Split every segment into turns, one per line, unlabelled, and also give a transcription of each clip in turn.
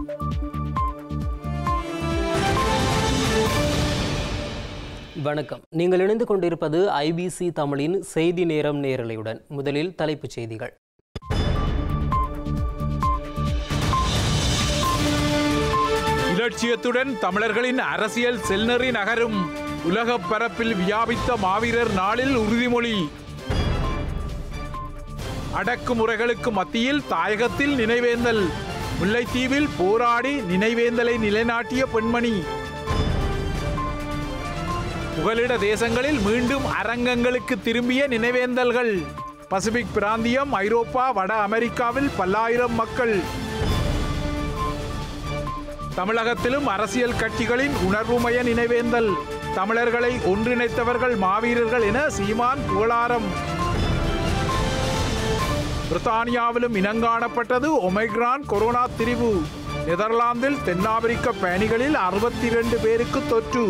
வணக்கம். நீங்கள் இணைந்து கொண்டிருப்பது ஐபிசி தமிழின் செய்தி நேரம் நேரலையுடன். முதலில் தலைப்புச் செய்திகள்.
இலட்சியத்துடன் தமிழர்களின் அரசியல் செல்நெறி நகரும். உலக பரப்பில் வியாபித்த மாவீரர் நாளில் உறுதிமொழி. அடக்குமுறைகளுக்கு மத்தியில் தாயகத்தில் நினைவேந்தல். முல்லைத்தீவில் போராடி நினைவேந்தலை நிலைநாட்டிய பெண்மணி. புகலிட தேசங்களில் மீண்டும் அரங்கங்களுக்கு திரும்பிய நினைவேந்தல்கள். பசிபிக் பிராந்தியம், ஐரோப்பா, வட அமெரிக்காவில் பல்லாயிரம் மக்கள். தமிழகத்திலும் அரசியல் கட்சிகளின் உணர்வுமய நினைவேந்தல். தமிழர்களை ஒன்றிணைத்தவர்கள் மாவீரர்கள் என சீமான் புகழாரம். பிரித்தானியாவிலும் இனங்காணப்பட்டது ஒமைக்ரான் கொரோனா திரிவு. நெதர்லாந்தில் தென்னாப்பிரிக்க பயணிகளில் 62 பேருக்கு தொற்று.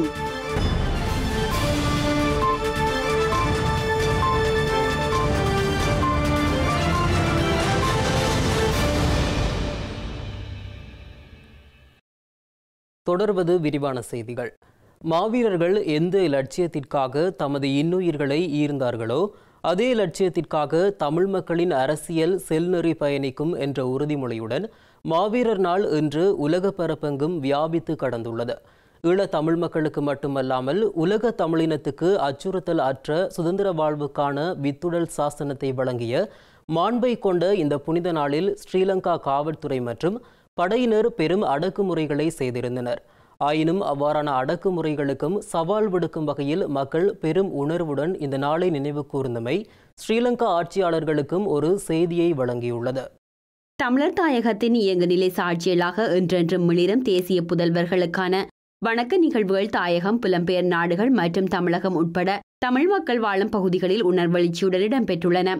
தொடர்வது விரிவான செய்திகள். மாவீரர்கள் எந்த இலட்சியத்திற்காக தமது இன்னுயிர்களை ஈர்ந்தார்களோ அதே இலட்சியத்திற்காக தமிழ் மக்களின் அரசியல் செல்நெறி பயணிக்கும் என்ற உறுதிமொழியுடன் மாவீரர் நாள் இன்று உலக பரப்பெங்கும் வியாபித்து கடந்துள்ளது. ஈழத் தமிழ் மக்களுக்கு மட்டுமல்லாமல் உலக தமிழினத்துக்கு அச்சுறுத்தல் அற்ற சுதந்திர வாழ்வுக்கான வித்துடல் சாசனத்தை வழங்கிய மாண்பை கொண்ட இந்த புனித நாளில் ஸ்ரீலங்கா காவல்துறை மற்றும் படையினர் பெரும் அடக்குமுறைகளை செய்திருந்தனர். ஆயினும் அவ்வாறான அடக்குமுறைகளுக்கும் சவால் விடுக்கும் வகையில் மக்கள் பெரும் உணர்வுடன் இந்த நாளை நினைவு கூர்ந்தமை ஸ்ரீலங்கா ஆட்சியாளர்களுக்கும் ஒரு செய்தியை வழங்கியுள்ளது.
தமிழர் தாயகத்தின் இயங்குநிலை சாட்சியலாக என்றென்றும் மிளிரும் தேசிய புதல்வர்களுக்கான வணக்க நிகழ்வுகள் தாயகம், புலம்பெயர் நாடுகள் மற்றும் தமிழகம் உட்பட தமிழ் மக்கள் வாழும் பகுதிகளில் உணர்வெழுச்சியுடன் இடம்பெற்றுள்ளன.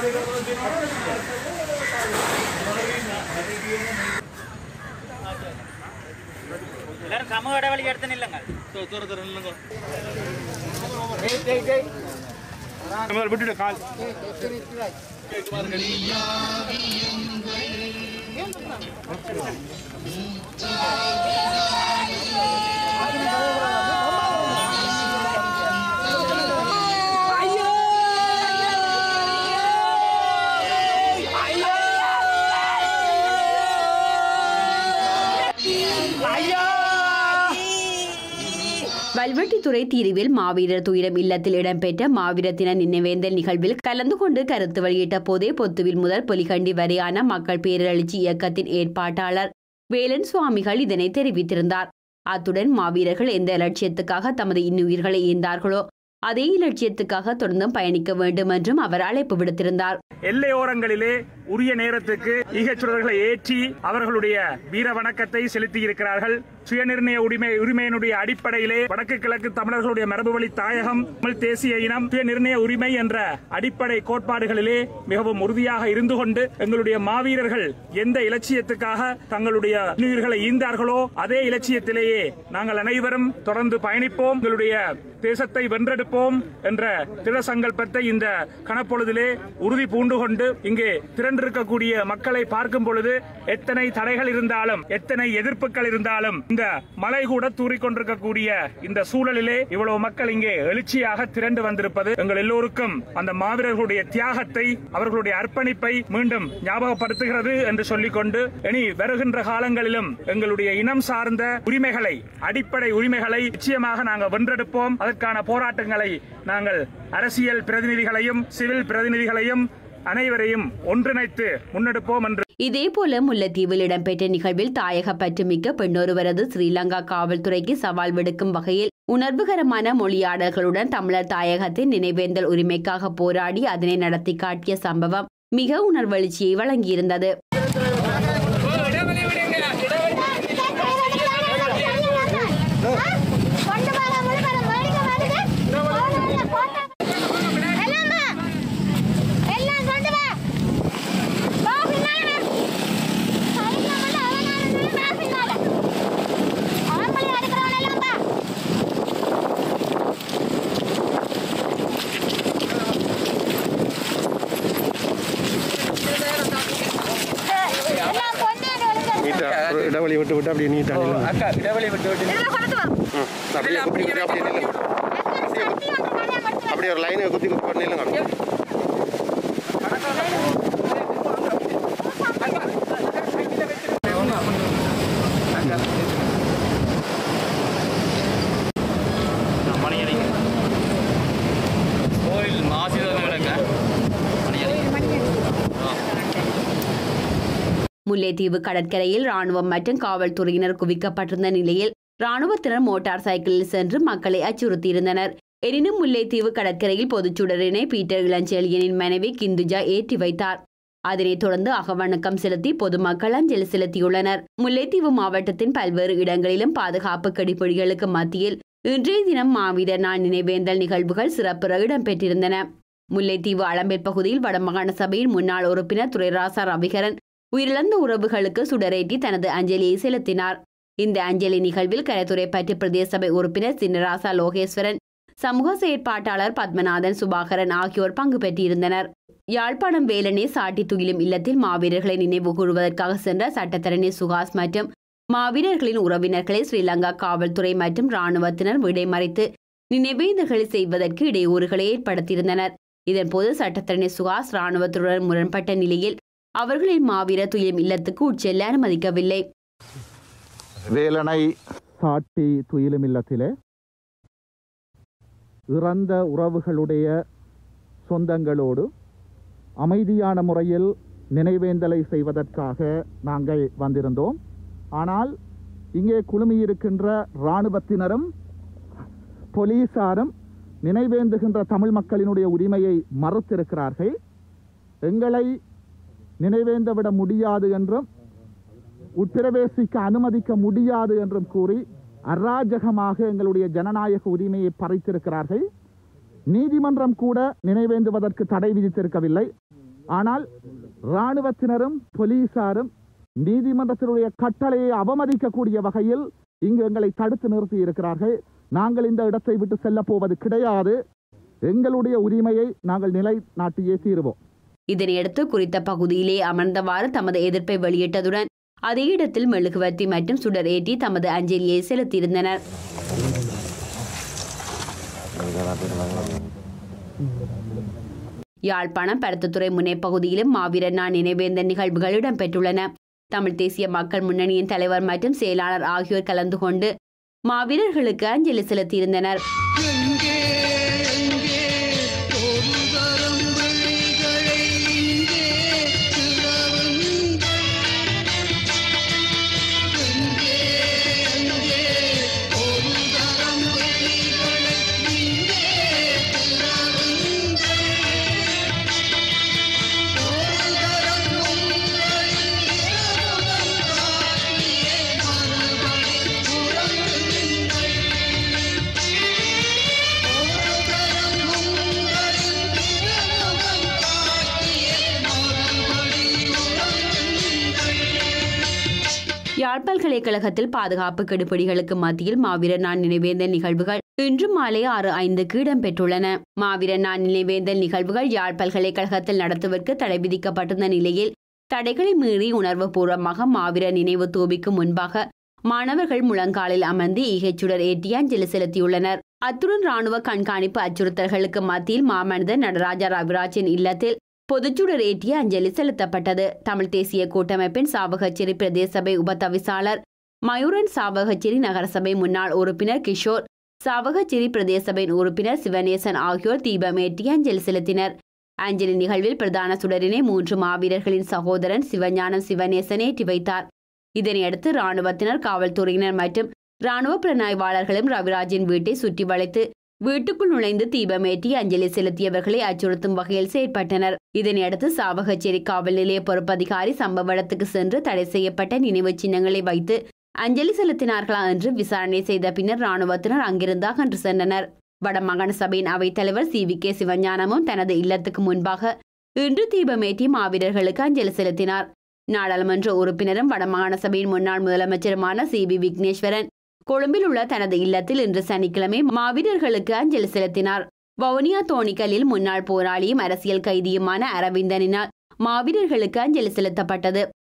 வல்வெட்டித்துறை தீர்வில் மாவீரர் துயிரம் இல்லத்தில் இடம்பெற்ற மாவீரர் தின நினைவேந்தல் நிகழ்வில் கலந்து கொண்டு கருத்து வெளியிட்ட போதே பொத்துவில் முதல் பொலிகண்டி வரையான மக்கள் பேரெழுச்சி இயக்கத்தின் ஏற்பாட்டாளர் வேலன் சுவாமிகள் இதனை தெரிவித்திருந்தார். அத்துடன் மாவீரர்கள் எந்த இலட்சியத்துக்காக தமது இன்னுயிர்களை ஈந்தார்களோ அதே இலட்சியத்துக்காக தொடர்ந்தும் பயணிக்க வேண்டும் என்றும் அவர் அழைப்பு விடுத்திருந்தார்.
எல்லையோரங்களிலே உரிய நேரத்துக்கு ஈகச்சுடர்களை ஏற்றி அவர்களுடைய வீர வணக்கத்தை செலுத்தி இருக்கிறார்கள். சுயநிர்ணய உரிமையினுடைய அடிப்படையிலே வடக்கு கிழக்கு தமிழர்களுடைய மரபுவழி தாயகம், தமிழ் தேசிய இனம், சுயநிர்ணய உரிமை என்ற அடிப்படை கோட்பாடுகளிலே மிகவும் உறுதியாக இருந்து கொண்டு எங்களுடைய மாவீரர்கள் எந்த இலட்சியத்துக்காக தங்களுடைய இன்னுயிர்களை ஈந்தார்களோ அதே இலட்சியத்திலேயே நாங்கள் அனைவரும் தொடர்ந்து பயணிப்போம், எங்களுடைய தேசத்தை வென்றெடுப்போம் என்ற திட சங்கல்பத்தை இந்த கணப்பொழுதிலே உறுதி பூண்டு கொண்டு இங்கே திரண்டிருக்கக்கூடிய மக்களை பார்க்கும் பொழுது எத்தனை தடைகள் இருந்தாலும், எத்தனை எதிர்ப்புகள் இருந்தாலும், இந்த மலை கூட தூறிக்கொண்டிருக்கக்கூடிய இந்த சூழலிலே இவ்வளவு மக்கள் இங்கே எழுச்சியாக திரண்டு வந்திருப்பது எங்கள் எல்லோருக்கும் அந்த மாவீரர்களுடைய தியாகத்தை, அவர்களுடைய அர்ப்பணிப்பை மீண்டும் ஞாபகப்படுத்துகிறது என்று சொல்லிக்கொண்டு இனி வருகின்ற காலங்களிலும் எங்களுடைய இனம் சார்ந்த உரிமைகளை, அடிப்படை உரிமைகளை நிச்சயமாக நாங்கள் வென்றெடுப்போம். அதற்கான போராட்டங்களை நாங்கள் அரசியல் பிரதிநிதிகளையும் சிவில் பிரதிநிதிகளையும் அனைவரையும் ஒன்றிணைத்து முன்னெடுப்போம் என்று.
இதேபோல முல்லைத்தீவில் இடம்பெற்ற நிகழ்வில் தாயக பற்றுமிக்க பெண்ணொருவரது ஸ்ரீலங்கா காவல்துறைக்கு சவால் விடுக்கும் வகையில் உணர்வுகரமான மொழியாடல்களுடன் தமிழர் தாயகத்தின் நினைவேந்தல் உரிமைக்காக போராடி அதனை நடத்தி காட்டிய சம்பவம் மிக உணர்வெழுச்சியை வழங்கியிருந்தது.
இடைவெளி விட்டு விட்டு அப்படியே நீட்டாக அப்படியே ஒரு லைனை குத்தி குத்தி பண்ணி
முல்லைத்தீவு கடற்கரையில் ராணுவம் மற்றும் காவல்துறையினர் குவிக்கப்பட்டிருந்த நிலையில் ராணுவத்தினர் மோட்டார் சைக்கிளில் சென்று மக்களை அச்சுறுத்தியிருந்தனர். எனினும் முல்லைத்தீவு கடற்கரையில் பொதுச்சுடரினை பீட்டர் இளஞ்செழியனின் மனைவி கிந்துஜா ஏற்றி வைத்தார். அதனைத் தொடர்ந்து அகவணக்கம் செலுத்தி பொதுமக்கள் அஞ்சலி செலுத்தியுள்ளனர். முல்லைத்தீவு மாவட்டத்தின் பல்வேறு இடங்களிலும் பாதுகாப்பு கடிப்பொடிகளுக்கு மத்தியில் இன்றைய தினம் மாவீரர் நாள் நினைவேந்தல் நிகழ்வுகள் சிறப்புற இடம்பெற்றிருந்தன. முல்லைத்தீவு அளம்பேல் பகுதியில் வடமாகாண சபையின் முன்னாள் உறுப்பினர் துரைராசா ரவிகரன் உயிரிழந்த உறவுகளுக்கு சுடரேற்றி தனது அஞ்சலியை செலுத்தினார். இந்த அஞ்சலி நிகழ்வில் கரைத்துறை பற்றி பிரதேச சபை உறுப்பினர் சின்னராசா லோகேஸ்வரன், சமூக செயற்பாட்டாளர் பத்மநாதன் சுபாகரன் ஆகியோர் பங்கு பெற்றிருந்தனர். யாழ்ப்பாணம் வேலனே சாட்டி துயிலும் இல்லத்தில் மாவீரர்களை நினைவு கூறுவதற்காக சென்ற சட்டத்தரணி சுகாஸ் மற்றும் மாவீரர்களின் உறவினர்களை ஸ்ரீலங்கா காவல்துறை மற்றும் இராணுவத்தினர் விடைமறைத்து நினைவேந்தல்களை செய்வதற்கு இடையூறுகளை ஏற்படுத்தியிருந்தனர். இதன்போது சட்டத்தரணி சுகாஸ் இராணுவத்துடன் முரண்பட்ட நிலையில் அவர்களின் மாவீரர் துயிலும் இல்லத்துக்கு உட்செல்ல அனுமதிக்கவில்லை.
வேலனை சாட்டி துயிலும் இல்லத்திலே இறந்த உறவுகளுடைய சொந்தங்களோடு அமைதியான முறையில் நினைவேந்தலை செய்வதற்காக நாங்கள் வந்திருந்தோம். ஆனால் இங்கே குழுமியிருக்கின்ற இராணுவத்தினரும் போலீசாரும் நினைவேந்துகின்ற தமிழ் மக்களினுடைய உரிமையை மறுத்திருக்கிறார்கள். எங்களை நினைவேந்தவிட முடியாது என்றும் உட்பிரவேசிக்க அனுமதிக்க முடியாது என்றும் கூறி அராஜகமாக எங்களுடைய ஜனநாயக உரிமையை பறித்திருக்கிறார்கள். நீதிமன்றம் கூட நினைவேந்துவதற்கு தடை விதித்திருக்கவில்லை. ஆனால் இராணுவத்தினரும் போலீசாரும் நீதிமன்றத்தினுடைய கட்டளையை அவமதிக்கக்கூடிய வகையில் இங்கு எங்களை தடுத்து நிறுத்தி இருக்கிறார்கள். நாங்கள் இந்த இடத்தை விட்டு செல்ல போவது கிடையாது. எங்களுடைய உரிமையை நாங்கள் நிலைநாட்டியே தீருவோம்.
இதனையடுத்து குறித்த பகுதியிலே அமர்ந்தவாறு தமது எதிர்ப்பை வெளியிட்டதுடன் அதே இடத்தில் மெழுகுவர்த்தி மற்றும் சுடர் ஏற்றி தமது அஞ்சலியை செலுத்தியிருந்தனர். யாழ்ப்பாணம் பருத்தித்துறை முனைப்பகுதியிலும் மாவீரர் நாள் நினைவேந்தல் நிகழ்வுகள் இடம்பெற்றுள்ளன. தமிழ் தேசிய மக்கள் முன்னணியின் தலைவர் மற்றும் செயலாளர் ஆகியோர் கலந்து கொண்டு மாவீரர்களுக்கு அஞ்சலி செலுத்தியிருந்தனர். யாழ் பல்கலைக்கழகத்தில் பாதுகாப்பு கெடுபிடிகளுக்கு மத்தியில் மாவீரர் நாள் நினைவேந்தல் நிகழ்வுகள் இன்று மாலை 6:05க்கு இடம்பெற்றுள்ளன. மாவீரர் நாள் நினைவேந்தல் நிகழ்வுகள் யாழ் பல்கலைக்கழகத்தில் நடத்துவதற்கு தடை விதிக்கப்பட்டிருந்த நிலையில் தடைகளை மீறி உணர்வுபூர்வமாக மாவீரர் நினைவு தூபிக்கு முன்பாக மாணவர்கள் முழங்காலில் அமர்ந்து ஈகைச்சுடர் ஏற்றி அஞ்சலி செலுத்தியுள்ளனர். அத்துடன் ராணுவ கண்காணிப்பு அச்சுறுத்தல்களுக்கு மத்தியில் மாமனிதர் நடராஜா ரவிராஜின் இல்லத்தில் பொதுச்சுடர் ஏற்றிய அஞ்சலி செலுத்தப்பட்டது. தமிழ் தேசிய கூட்டமைப்பின் சாவகச்சேரி பிரதேச சபை உபதவிசாளர் மயூரன், சாவகச்சேரி நகரசபை முன்னாள் உறுப்பினர் கிஷோர், சாவகச்சேரி பிரதேச சபையின் உறுப்பினர் சிவநேசன் ஆகியோர் தீபமேற்றி அஞ்சலி செலுத்தினர். அஞ்சலி நிகழ்வில் பிரதான சுடரினை 3 மாவீரர்களின் சகோதரன் சிவஞானம் சிவநேசன் ஏற்றி வைத்தார். இதனையடுத்து இராணுவத்தினர், காவல்துறையினர் மற்றும் இராணுவ புலனாய்வாளர்களும் ரவிராஜின் வீட்டை சுற்றி வளைத்து வீட்டுக்குள் நுழைந்து தீபமேற்றி அஞ்சலி செலுத்தியவர்களை அச்சுறுத்தும் வகையில் செயற்பட்டனர். இதனையடுத்து சாவகச்சேரி காவல் நிலைய பொறுப்பதிகாரி சம்பவ இடத்துக்கு சென்று தடை செய்யப்பட்ட நினைவு சின்னங்களை வைத்து அஞ்சலி செலுத்தினார்களா என்று விசாரணை செய்த பின்னர் இராணுவத்தினர் அங்கிருந்து அகன்று சென்றனர். வடமாகாண சபையின் அவைத்தலைவர் CVK சிவஞானமும் தனது இல்லத்துக்கு முன்பாக இன்று தீபமேற்றி மாவீரர்களுக்கு அஞ்சலி செலுத்தினார். நாடாளுமன்ற உறுப்பினரும் வடமாகாண சபையின் முன்னாள் முதலமைச்சருமான CB விக்னேஸ்வரன் கொழும்பில் உள்ள தனது இல்லத்தில் இன்று சனிக்கிழமை மாவீரர்களுக்கு அஞ்சலி செலுத்தினார். வவுனியா தோணிக்கலில் முன்னாள் போராளியும் அரசியல் கைதியுமான அரவிந்தனினால் மாவீரர்களுக்கு அஞ்சலி செலுத்தப்பட்டது.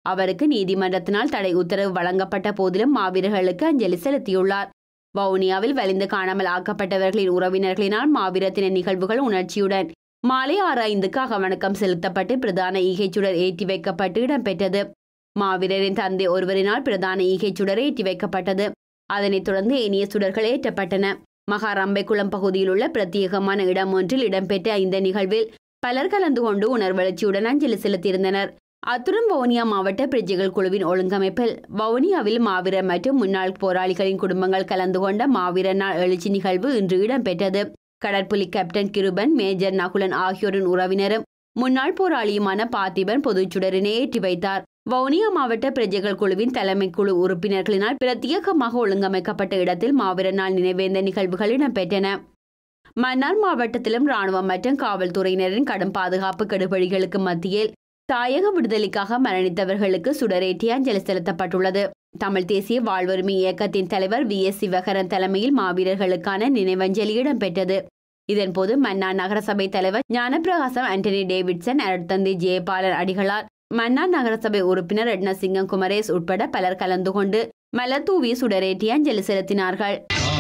அவருக்கு நீதிமன்றத்தினால் தடை உத்தரவு வழங்கப்பட்ட போதிலும் மாவீரர்களுக்கு அஞ்சலி செலுத்தியுள்ளார். வவுனியாவில் வலிந்து காணாமல் ஆக்கப்பட்டவர்களின் உறவினர்களினால் மாவீரத்தின நிகழ்வுகள் உணர்ச்சியுடன் மாலை 6:05க்கு அகவணக்கம் செலுத்தப்பட்டு பிரதான ஈகைச்சுடர் ஏற்றி வைக்கப்பட்டு இடம்பெற்றது. மாவீரரின் தந்தை ஒருவரினால் பிரதான ஈகைச்சுடர் ஏற்றி வைக்கப்பட்டது. அதனைத் தொடர்ந்து ஏனைய சுடர்கள் ஏற்றப்பட்டன. மகாரம்பைக்குளம் பகுதியில் உள்ள பிரத்யேகமான இடம் ஒன்றில் இடம்பெற்ற இந்த நிகழ்வில் பலர் கலந்து கொண்டு உணர்வெழுச்சியுடன் அஞ்சலி செலுத்தியிருந்தனர். அத்துடன் வவுனியா மாவட்ட பிரஜைகள் குழுவின் ஒழுங்கமைப்பில் வவுனியாவில் மாவீரர் மற்றும் முன்னாள் போராளிகளின் குடும்பங்கள் கலந்து கொண்ட மாவீரர் நாள் எழுச்சி நிகழ்வு இன்று இடம்பெற்றது. கடற்புலி கேப்டன் கிருபன், மேஜர் நகுலன் ஆகியோரின் உறவினரும் முன்னாள் போராளியுமான பார்த்திபன் பொதுச்சுடரினை ஏற்றி வைத்தார். வவுனியா மாவட்ட பிரஜைகள் குழுவின் தலைமை குழு உறுப்பினர்களினால் பிரத்யேகமாக ஒழுங்கமைக்கப்பட்ட இடத்தில் மாவீரர் நாள் நினைவேந்த நிகழ்வுகள் இடம்பெற்றன. மன்னார் மாவட்டத்திலும் இராணுவம் மற்றும் காவல்துறையினரின் கடும் பாதுகாப்பு கெடுபிடிகளுக்கு மத்தியில் தாயக விடுதலைக்காக மரணித்தவர்களுக்கு சுடரேற்றி அஞ்சலி செலுத்தப்பட்டுள்ளது. தமிழ் தேசிய வாழ்வுரிமை இயக்கத்தின் தலைவர் VS சிவகரன் தலைமையில் மாவீரர்களுக்கான நினைவஞ்சலி இடம்பெற்றது. இதன்போது மன்னார் நகரசபை தலைவர் ஞானப்பிரகாசம் ஆண்டனி டேவிட்சன், அருட்தந்தை ஜெயபாலன் அடிகளார், மன்னார் நகரசபை உறுப்பினர் எட்னசிங்கம் குமரேஸ் உட்பட பலர் கலந்து கொண்டு மலர் தூவி சுடரேற்றி அஞ்சலி செலுத்தினார்கள்.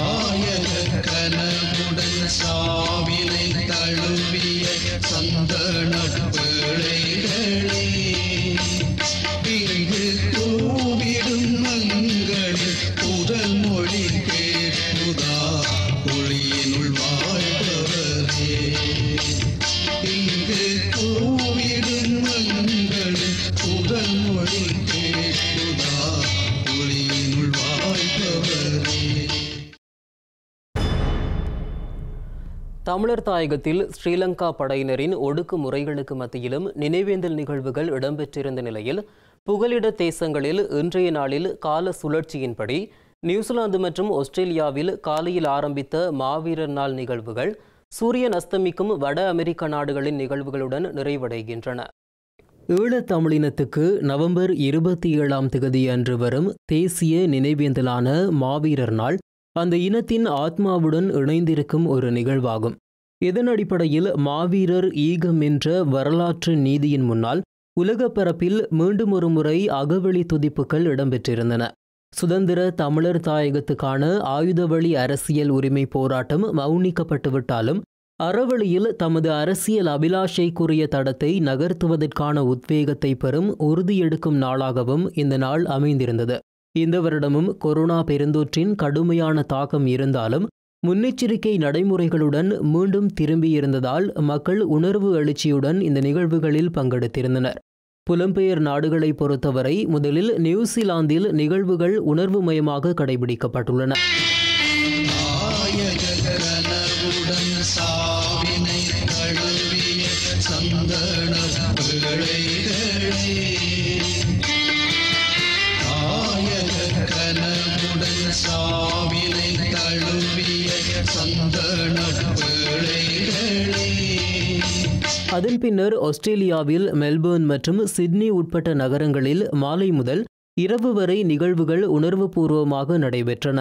தமிழர் தாயகத்தில் ஸ்ரீலங்கா படையினரின் ஒடுக்குமுறைகளுக்கு மத்தியிலும் நினைவேந்தல் நிகழ்வுகள் இடம்பெற்றிருந்த நிலையில் புகலிட தேசங்களில் இன்றைய நாளில் கால சுழற்சியின்படி நியூசிலாந்து மற்றும் ஆஸ்திரேலியாவில் காலையில் ஆரம்பித்த மாவீரர் நாள் நிகழ்வுகள் சூரியன் அஸ்தமிக்கும் வட அமெரிக்க நாடுகளின் நிகழ்வுகளுடன் நிறைவடைகின்றன. ஈழத்தமிழினத்துக்கு நவம்பர் 27 அன்று வரும் தேசிய நினைவேந்தலான மாவீரர் நாள் அந்த இனத்தின் ஆத்மாவுடன் இணைந்திருக்கும் ஒரு நிகழ்வாகும். இதன் அடிப்படையில் மாவீரர் ஈகம் என்ற வரலாற்று நீதியின் முன்னால் உலகப் பரப்பில் மீண்டும் ஒரு முறை அகவெளி துதிப்புகள் இடம்பெற்றிருந்தன. சுதந்திர தமிழர் தாயகத்துக்கான ஆயுதவழி அரசியல் உரிமை போராட்டம் மௌனிக்கப்பட்டுவிட்டாலும் அறவழியில் தமது அரசியல் அபிலாஷைக்குரிய தடத்தை நகர்த்துவதற்கான உத்வேகத்தை பெறும் உறுதியெடுக்கும் நாளாகவும் இந்த நாள் அமைந்திருந்தது. இந்த வருடமும் கொரோனா பெருந்தொற்றின் கடுமையான தாக்கம் இருந்தாலும் முன்னெச்சரிக்கை நடைமுறைகளுடன் மீண்டும் திரும்பியிருந்ததால் மக்கள் உணர்வு எழுச்சியுடன் இந்த நிகழ்வுகளில் பங்கெடுத்திருந்தனர். புலம்பெயர் நாடுகளை பொறுத்தவரை முதலில் நியூசிலாந்தில் நிகழ்வுகள் உணர்வுமயமாக கடைபிடிக்கப்பட்டுள்ளன. அதன் பின்னர் ஆஸ்திரேலியாவில் மெல்பேர்ன் மற்றும் சிட்னி உட்பட்ட நகரங்களில் மாலை முதல் இரவு வரை நிகழ்வுகள் உணர்வுபூர்வமாக நடைபெற்றன.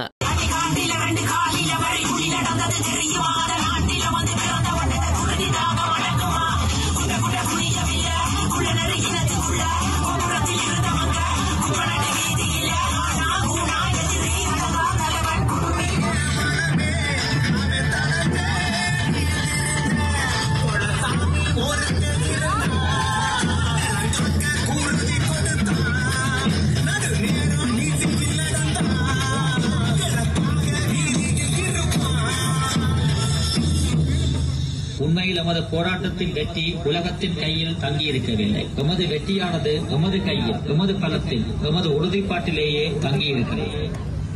உண்மையில் எமது போராட்டத்தின் வெற்றி உலகத்தின் கையில் தங்கியிருக்கவில்லை. எமது வெற்றியானது எமது கையில், எமது பலத்தில், எமது உறுதிப்பாட்டிலேயே தங்கியிருக்கிறது.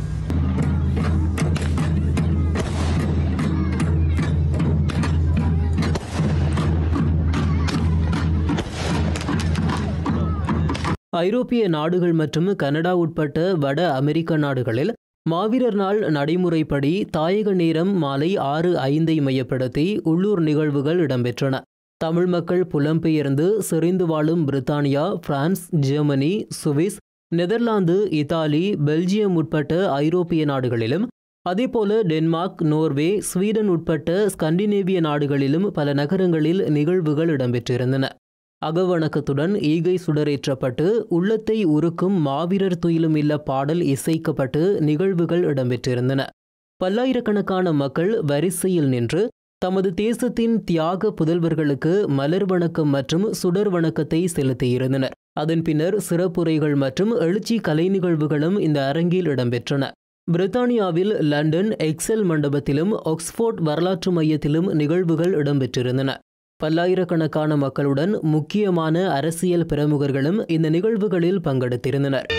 ஐரோப்பிய நாடுகள் மற்றும் கனடா உட்பட்ட வட அமெரிக்க நாடுகளில் மாவீரர் நாள் நடைமுறைப்படி தாயக நேரம் மாலை 6:05 மையப்படுத்தி உள்ளூர் நிகழ்வுகள் இடம்பெற்றன. தமிழ் மக்கள் புலம்பெயர்ந்து செறிந்து வாழும் பிரித்தானியா, France, Germany, Swiss, Netherlands, Italy, Belgium உட்பட்ட ஐரோப்பிய நாடுகளிலும் அதேபோல டென்மார்க், நோர்வே, ஸ்வீடன் உட்பட்ட ஸ்கண்டினேவிய நாடுகளிலும் பல நகரங்களில் நிகழ்வுகள் இடம்பெற்றிருந்தன. அகவணக்கத்துடன் ஈகை சுடரேற்றப்பட்டு உள்ளத்தை உருக்கும் மாவீரர் துயிலும் இல்ல பாடல் இசைக்கப்பட்டு நிகழ்வுகள் இடம்பெற்றிருந்தன. பல்லாயிரக்கணக்கான மக்கள் வரிசையில் நின்று தமது தேசத்தின் தியாக புதல்வர்களுக்கு மலர் வணக்கம் மற்றும் சுடர் வணக்கத்தை செலுத்தியிருந்தனர். அதன் பின்னர் சிறப்புரைகள் மற்றும் எழுச்சி கலை நிகழ்வுகளும் இந்த அரங்கில் இடம்பெற்றன. பிரித்தானியாவில் லண்டன் எக்ஸல் மண்டபத்திலும் ஆக்ஸ்போர்ட் வரலாற்று மையத்திலும் நிகழ்வுகள் இடம்பெற்றிருந்தன. பல்லாயிரக்கணக்கான மக்களுடன் முக்கியமான அரசியல் பிரமுகர்களும் இந்த நிகழ்வுகளில் பங்கெடுத்திருந்தனர்.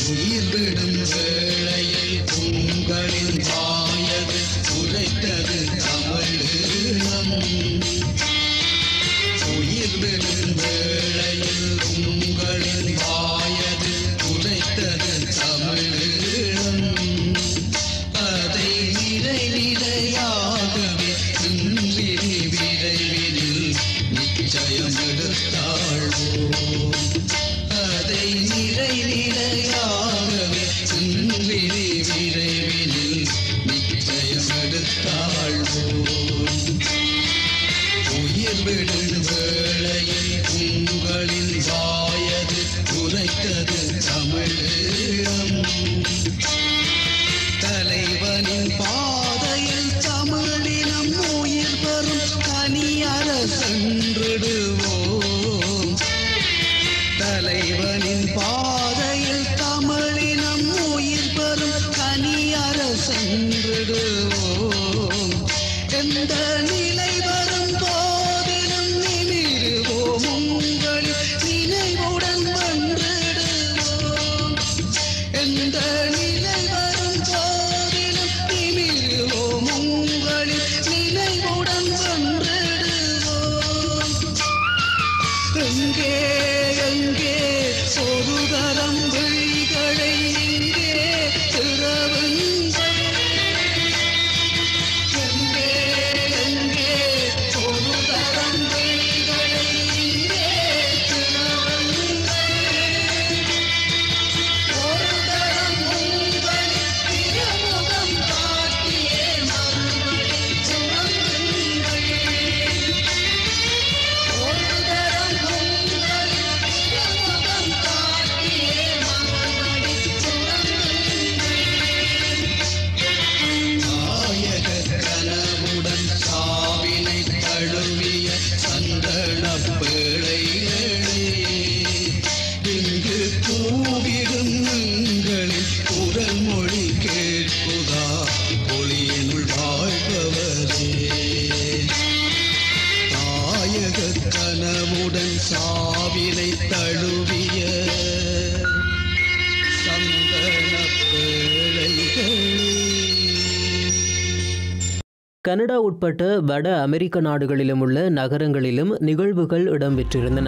கனடா உட்பட்ட வட அமெரிக்க நாடுகளிலும் உள்ள நகரங்களிலும் நிகழ்வுகள் இடம்பெற்றிருந்தன.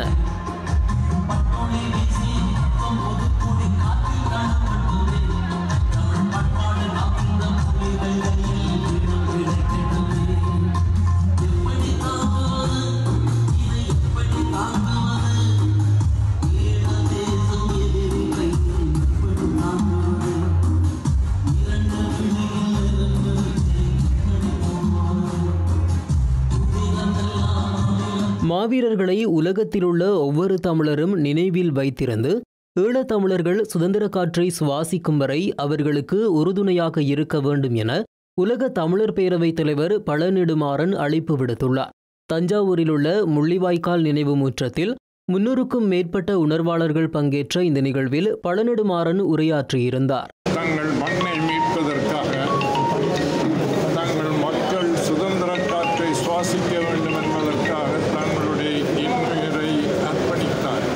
மாவீரர்களை உலகத்திலுள்ள ஒவ்வொரு தமிழரும் நினைவில் வைத்திருந்து ஈழத்தமிழர்கள் சுதந்திர காற்றை சுவாசிக்கும் வரை அவர்களுக்கு உறுதுணையாக இருக்க வேண்டும் என உலக தமிழர் பேரவைத் தலைவர் பழநெடுமாறன் அழைப்பு விடுத்துள்ளார். தஞ்சாவூரில் உள்ள முள்ளிவாய்க்கால் நினைவு முற்றத்தில் 300க்கும் மேற்பட்ட உணர்வாளர்கள் பங்கேற்ற இந்த நிகழ்வில் பழநெடுமாறன் உரையாற்றியிருந்தார்.
தங்கள் மண்ணை மீட்பதற்காக தங்கள் மக்கள் சுதந்திர காற்றை சுவாசிக்க வேண்டும் என்பதற்காக தங்களுடைய இன்னுயிரை அர்ப்பணித்தார்.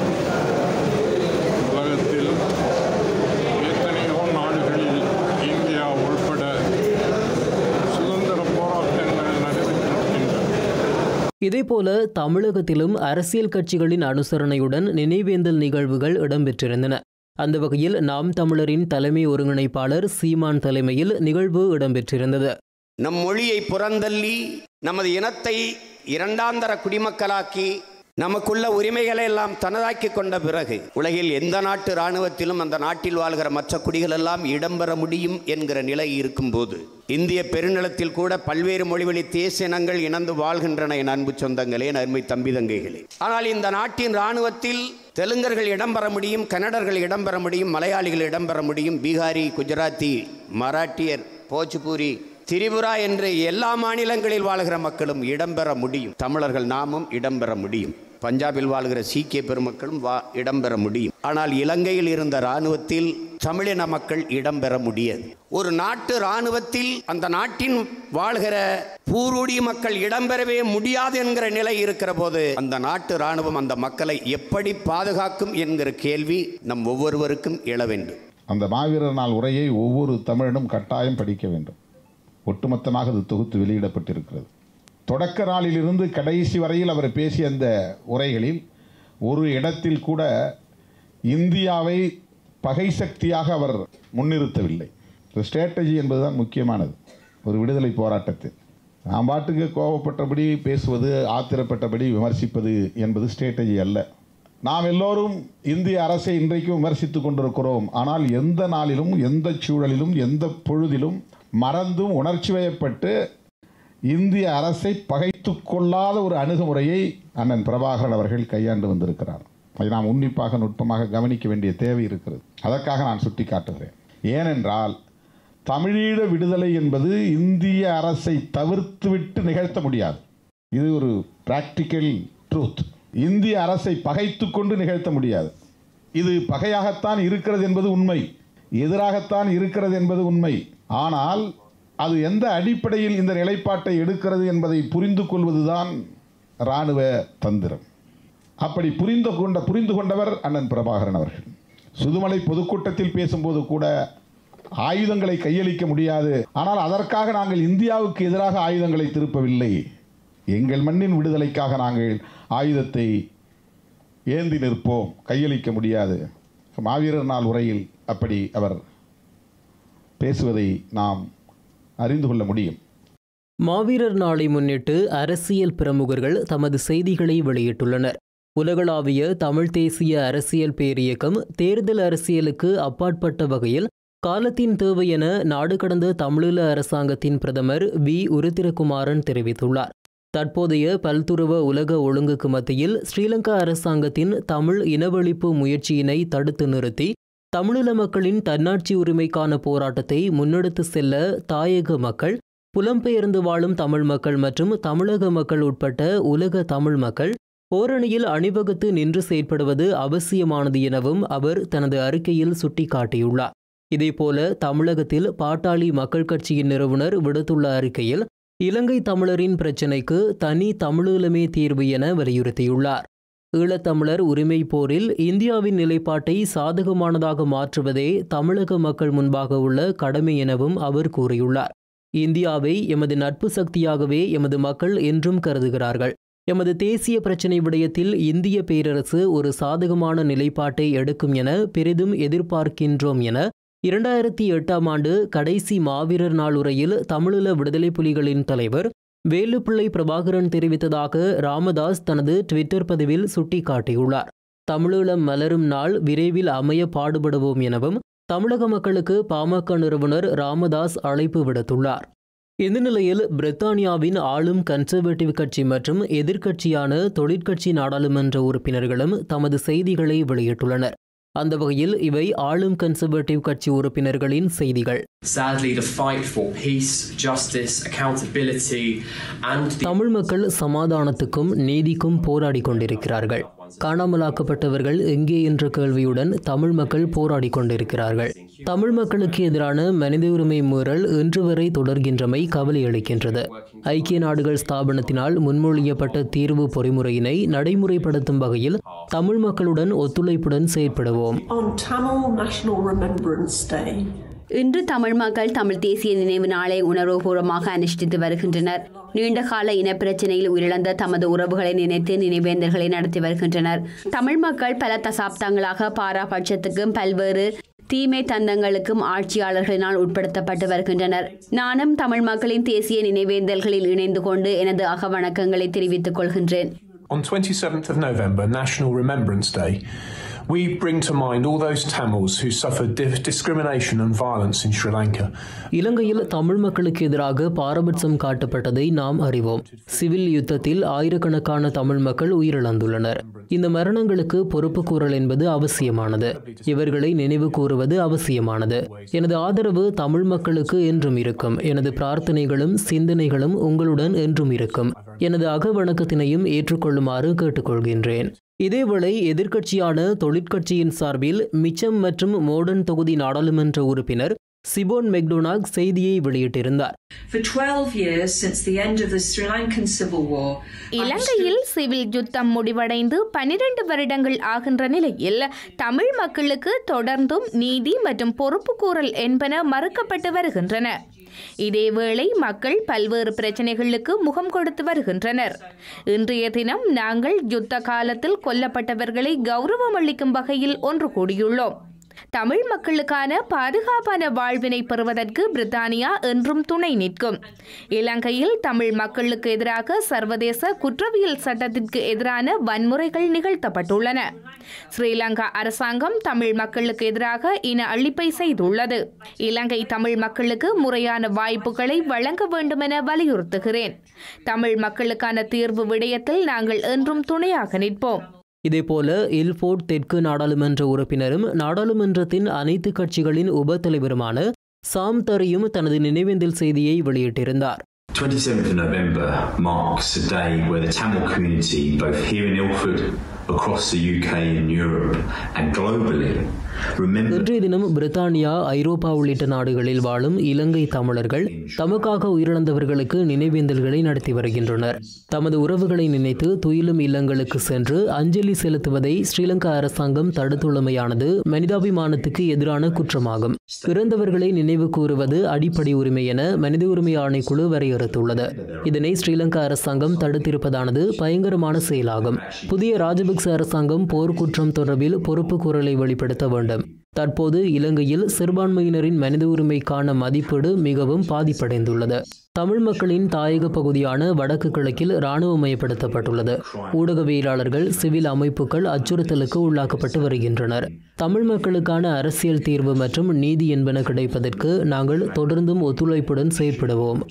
உலகத்தில் எத்தனையோ நாடுகளில் இந்தியா உள்பட சுதந்திர போராட்டங்கள் நடைபெற்றிருக்கின்றன.
இதேபோல தமிழகத்திலும் அரசியல் கட்சிகளின் அனுசரணையுடன் நினைவேந்தல் நிகழ்வுகள் இடம்பெற்றிருந்தன. அந்த வகையில் நாம் தமிழரின் தலைமை ஒருங்கிணைப்பாளர் சீமான் தலைமையில் நிகழ்வு இடம்பெற்றிருந்தது.
நம் மொழியை புறந்தள்ளி நமது இனத்தை இரண்டாந்தர குடிமக்களாக்கி நமக்குள்ள உரிமைகளை எல்லாம் தனதாக்கி கொண்ட பிறகு உலகில் எந்த நாட்டு இராணுவத்திலும் அந்த நாட்டில் வாழ்கிற மற்ற குடிகள் எல்லாம் இடம்பெற முடியும் என்கிற நிலை இருக்கும்போது இந்திய பெருநிலத்தில் கூட பல்வேறு மொழிவழி தேசிய இனங்கள் இணைந்து வாழ்கின்றன என் அன்பு சொந்தங்களே, அருமை தம்பி தங்கைகளே. ஆனால் இந்த நாட்டின் இராணுவத்தில் தெலுங்கர்கள் இடம்பெற முடியும், கன்னடர்கள் இடம்பெற முடியும், மலையாளிகள் இடம்பெற முடியும், பீகாரி, குஜராத்தி, மராட்டியர், போஜ்பூரி, திரிபுரா என்று எல்லா மாநிலங்களில் வாழ்கிற மக்களும் இடம்பெற முடியும். தமிழர்கள் நாமும் இடம்பெற முடியும். பஞ்சாபில் வாழ்கிற சீக்கிய பெருமக்களும் இடம்பெற முடியும். ஆனால் இலங்கையில் இருந்த இராணுவத்தில் தமிழின மக்கள் இடம்பெற முடியாது. ஒரு நாட்டு இராணுவத்தில் அந்த நாட்டின் வாழ்கிற பூர்வடி மக்கள் இடம்பெறவே முடியாது என்கிற நிலை இருக்கிற போது அந்த நாட்டு இராணுவம் அந்த மக்களை எப்படி பாதுகாக்கும் என்கிற கேள்வி நம் ஒவ்வொருவருக்கும் எழ வேண்டும்.
அந்த மாவீரர் நாள் உரையை ஒவ்வொரு தமிழனும் கட்டாயம் படிக்க வேண்டும். ஒட்டுமொத்தமாக அது தொகுத்து வெளியிடப்பட்டிருக்கிறது. தொடக்க நாளிலிருந்து கடைசி வரையில் அவர் பேசிய அந்த உரைகளில் ஒரு இடத்தில் கூட இந்தியாவை பகை சக்தியாக அவர் முன்னிறுத்தவில்லை. ஸ்ட்ராட்டஜி என்பதுதான் முக்கியமானது ஒரு விடுதலை போராட்டத்தில். நாம் பாட்டுக்கு கோபப்பட்டபடி பேசுவது, ஆத்திரப்பட்டபடி விமர்சிப்பது என்பது ஸ்ட்ராட்டஜி அல்ல. நாம் எல்லோரும் இந்திய அரசை இன்றைக்கு விமர்சித்து கொண்டிருக்கிறோம். ஆனால் எந்த நாளிலும், எந்த சூழலிலும், எந்த பொழுதிலும் மறந்தும் உணர்ச்சி வயப்பட்டு இந்திய அரசை பகைத்து கொள்ளாத ஒரு அணுகுமுறையை அண்ணன் பிரபாகரன் அவர்கள் கையாண்டு வந்திருக்கிறார். அதை நாம் உன்னிப்பாக நுட்பமாக கவனிக்க வேண்டிய தேவை இருக்கிறது. அதற்காக நான் சுட்டி காட்டுகிறேன். ஏனென்றால் தமிழீழ விடுதலை என்பது இந்திய அரசை தவிர்த்துவிட்டு நிகழ்த்த முடியாது. இது ஒரு பிராக்டிக்கல் ட்ரூத். இந்திய அரசை பகைத்து கொண்டு நிகழ்த்த முடியாது. இது பகையாகத்தான் இருக்கிறது என்பது உண்மை, எதிராகத்தான் இருக்கிறது என்பது உண்மை. ஆனால் அது எந்த அடிப்படையில் இந்த நிலைப்பாட்டை எடுக்கிறது என்பதை புரிந்து கொள்வதுதான் இராணுவ தந்திரம். அப்படி புரிந்து கொண்டவர் அண்ணன் பிரபாகரன் அவர்கள். சுதுமலை பொதுக்கூட்டத்தில் பேசும்போது கூட ஆயுதங்களை கையளிக்க முடியாது, ஆனால் அதற்காக நாங்கள் இந்தியாவுக்கு எதிராக ஆயுதங்களை திருப்பவில்லை, எங்கள் மண்ணின் விடுதலைக்காக நாங்கள் ஆயுதத்தை ஏந்தி நிற்போம், கையளிக்க முடியாது. மாவீரர் நாள் உரையில் அப்படி அவர் பேசுவதை நாம் அறிந்து கொள்ள முடியும்.
மாவீரர் நாளை முன்னிட்டு அரசியல் பிரமுகர்கள் தமது செய்திகளை வெளியிட்டுள்ளனர். உலகளாவிய தமிழ் தேசிய அரசியல் பேரியக்கம் தேர்தல் அரசியலுக்கு அப்பாற்பட்ட வகையில் காலத்தின் தேவை என நாடு கடந்த தமிழீழ அரசாங்கத்தின் பிரதமர் வி. உருத்திரகுமாரன் தெரிவித்துள்ளார். தற்போதைய பல்துருவ உலக ஒழுங்குக்கு மத்தியில் ஸ்ரீலங்கா அரசாங்கத்தின் தமிழ் இனவழிப்பு முயற்சியினை தடுத்து நிறுத்தி தமிழீழ மக்களின் தன்னாட்சி உரிமைக்கான போராட்டத்தை முன்னெடுத்து செல்ல தாயக மக்கள், புலம்பெயர்ந்து வாழும் தமிழ் மக்கள் மற்றும் தமிழக மக்கள் உட்பட்ட உலக தமிழ் மக்கள் ஓரணியில் அணிவகுத்து நின்று செயற்படுவது அவசியமானது எனவும் அவர் தனது அறிக்கையில் சுட்டிக்காட்டியுள்ளார். இதேபோல தமிழகத்தில் பாட்டாளி மக்கள் கட்சியின் நிறுவனர் விடுத்துள்ள அறிக்கையில் இலங்கை தமிழரின் பிரச்சினைக்கு தனி தமிழீழமே தீர்வு என வலியுறுத்தியுள்ளார். ஈழத்தமிழர் உரிமை போரில் இந்தியாவின் நிலைப்பாட்டை சாதகமானதாக மாற்றுவதே தமிழக மக்கள் முன்பாக உள்ள கடமை எனவும் அவர் கூறியுள்ளார். இந்தியாவை எமது நட்பு சக்தியாகவே எமது மக்கள் என்றும் கருதுகிறார்கள். எமது தேசிய பிரச்சினை விடயத்தில் இந்திய பேரரசு ஒரு சாதகமான நிலைப்பாட்டை எடுக்கும் என பெரிதும் எதிர்பார்க்கின்றோம் என 2008ஆம் ஆண்டு கடைசி மாவீரர் நாள் உரையில் தமிழீழ விடுதலை புலிகளின் தலைவர் வேலுப்பிள்ளை பிரபாகரன் தெரிவித்ததாக ராமதாஸ் தனது ட்விட்டர் பதிவில் சுட்டிக்காட்டியுள்ளார். தமிழீழம் மலரும் நாள் விரைவில் அமைய பாடுபடுவோம் எனவும் தமிழக மக்களுக்கு பாமக நிறுவனர் ராமதாஸ் அழைப்பு விடுத்துள்ளார். இந்த நிலையில் பிரித்தானியாவின் ஆளும் கன்சர்வேட்டிவ் கட்சி மற்றும் எதிர்க்கட்சியான தொழிற்கட்சி நாடாளுமன்ற உறுப்பினர்களும் தமது செய்திகளை வெளியிட்டுள்ளனர். அந்த வகையில் இவை ஆளும் கன்சர்வேட்டிவ் கட்சி உறுப்பினர்களின் செய்திகள். தமிழ் மக்கள் சமாதானத்துக்கும் நீதிக்கும் போராடி கொண்டிருக்கிறார்கள். காணாமலாக்கப்பட்டவர்கள் எங்கே என்ற கேள்வியுடன் தமிழ் மக்கள் போராடி கொண்டிருக்கிறார்கள். தமிழ் மக்களுக்கு எதிரான மனித உரிமை மீறல் இன்று வரை தொடர்கின்றமை கவலை அளிக்கின்றது. ஐக்கிய நாடுகள் ஸ்தாபனத்தினால் முன்மொழியப்பட்ட தீர்வு பொறிமுறையினை நடைமுறைப்படுத்தும் வகையில் தமிழ் மக்களுடன் ஒத்துழைப்புடன் செயற்படுவோம்.
இன்று தமிழ் மக்கள் தமிழ் தேசிய நினைவு நாளை உணர்வுபூர்வமாக அனுஷ்டித்து வருகின்றனர். நீண்டகால இனப்பிரச்சனையில் உயிரிழந்த தமது உறவுகளை நினைத்து நினைவேந்தல்களை நடத்தி வருகின்றனர். தமிழ் மக்கள் பல தசாப்தங்களாக பாராபட்சத்துக்கும் பல்வேறு தீமை தந்தங்களுக்கும் ஆட்சியாளர்களினால் உட்படுத்தப்பட்டு வருகின்றனர். நானும் தமிழ் மக்களின் தேசிய நினைவேந்தல்களில் இணைந்து கொண்டு எனது அகவணக்கங்களை தெரிவித்துக் கொள்கின்றேன்.
On 27th of November, National Remembrance Day, we bring to mind all those Tamils who suffered discrimination and violence in Sri Lanka.
இலங்கையில் தமிழ் மக்களுக்கு எதிராக பாரபட்சம் காட்டப்பட்டதை நாம் அறிவோம். சிவில் யுத்தத்தில் ஆயிரக்கணக்கான தமிழ் மக்கள் உயிரிழந்துள்ளனர். இந்த மரணங்களுக்கு பொறுப்பு கூறல் என்பது அவசியமானது. இவர்களை நினைவு கூறுவது அவசியமானது. எனது ஆதரவு தமிழ் மக்களுக்கு என்றும் இருக்கும். எனது பிரார்த்தனைகளும் சிந்தனைகளும் உங்களுடன் என்றும் இருக்கும். எனது அகவணக்கத்தினையும் ஏற்றுக்கொள்ளுமாறு கேட்டுக்கொள்கின்றேன். இதேவேளை எதிர்க்கட்சியான தொழிற்கட்சியின் சார்பில் மிச்சம் மற்றும் மோடன் தொகுதி நாடாளுமன்ற உறுப்பினர் சிபோன் மெக்டோனாக் செய்தியை வெளியிட்டிருந்தார்.
இலங்கையில் சிவில் யுத்தம் முடிவடைந்து 12 வருடங்கள் ஆகின்ற நிலையில் தமிழ் மக்களுக்கு தொடர்ந்தும் நீதி மற்றும் பொறுப்பு கூறல் என்பன மறுக்கப்பட்டு வருகின்றன. இதேவேளை மக்கள் பல்வேறு பிரச்சனைகளுக்கு முகம் கொடுத்து வருகின்றனர். இன்றைய தினம் நாங்கள் யுத்த காலத்தில் கொல்லப்பட்டவர்களை கௌரவம் அளிக்கும் வகையில் ஒன்று கூடியுள்ளோம். தமிழ் மக்களுக்கான பாதுகாப்பான வாழ்வினை பெறுவதற்கு பிரித்தானியா என்றும் துணை நிற்கும். இலங்கையில் தமிழ் மக்களுக்கு எதிராக சர்வதேச குற்றவியல் சட்டத்திற்கு எதிரான வன்முறைகள் நிகழ்த்தப்பட்டுள்ளன. ஸ்ரீலங்கா அரசாங்கம் தமிழ் மக்களுக்கு எதிராக இன அழிப்பை செய்துள்ளது. இலங்கை தமிழ் மக்களுக்கு முறையான வாய்ப்புகளை வழங்க வேண்டுமென வலியுறுத்துகிறேன். தமிழ் மக்களுக்கான தீர்வு விடயத்தில் நாங்கள் என்றும் துணையாக நிற்போம்.
இதேபோல இல்ஃபோர்ட் தெற்கு நாடாளுமன்ற உறுப்பினரும் நாடாளுமன்றத்தின் அனைத்து கட்சிகளின் உப தலைவருமான சாம் தரியும் தனது நினைவேந்தல் செய்தியை வெளியிட்டிருந்தார்.
27th of November marks a day where the Tamil community, both here in Ilford, across the UK and Europe and globally,
இன்றைய தினம் பிரித்தானியா, ஐரோப்பா உள்ளிட்ட நாடுகளில் வாழும் இலங்கை தமிழர்கள் தமக்காக உயிரிழந்தவர்களுக்கு நினைவேந்தல்களை நடத்தி வருகின்றனர். தமது உறவுகளை நினைத்து துயிலும் இல்லங்களுக்கு சென்று அஞ்சலி செலுத்துவதை ஸ்ரீலங்கா அரசாங்கம் தடுத்துள்ளமையானது மனிதாபிமானத்துக்கு எதிரான குற்றமாகும். இறந்தவர்களை நினைவு கூறுவது அடிப்படை உரிமை என மனித உரிமை ஆணைக்குழு வரையறுத்துள்ளது. இதனை ஸ்ரீலங்கா அரசாங்கம் தடுத்திருப்பதானது பயங்கரமான செயலாகும். புதிய ராஜபக்ச அரசாங்கம் போர்க்குற்றம் தொடர்பில் பொறுப்பு கூறலை வெளிப்படுத்த வேண்டும். தற்போது இலங்கையில் சிறுபான்மையினரின் மனித உரிமைக்கான மதிப்பீடு மிகவும் பாதிப்படைந்துள்ளது. தமிழ் மக்களின் தாயக பகுதியான வடக்கு கிழக்கில் இராணுவமயப்படுத்தப்பட்டுள்ளது. ஊடகவியலாளர்கள், சிவில் அமைப்புகள் அச்சுறுத்தலுக்கு உள்ளாக்கப்பட்டு வருகின்றனர். தமிழ் மக்களுக்கான அரசியல் தீர்வு மற்றும் நீதி என்பன கிடைப்பதற்கு நாங்கள் தொடர்ந்தும் ஒத்துழைப்புடன் செயற்படுவோம்.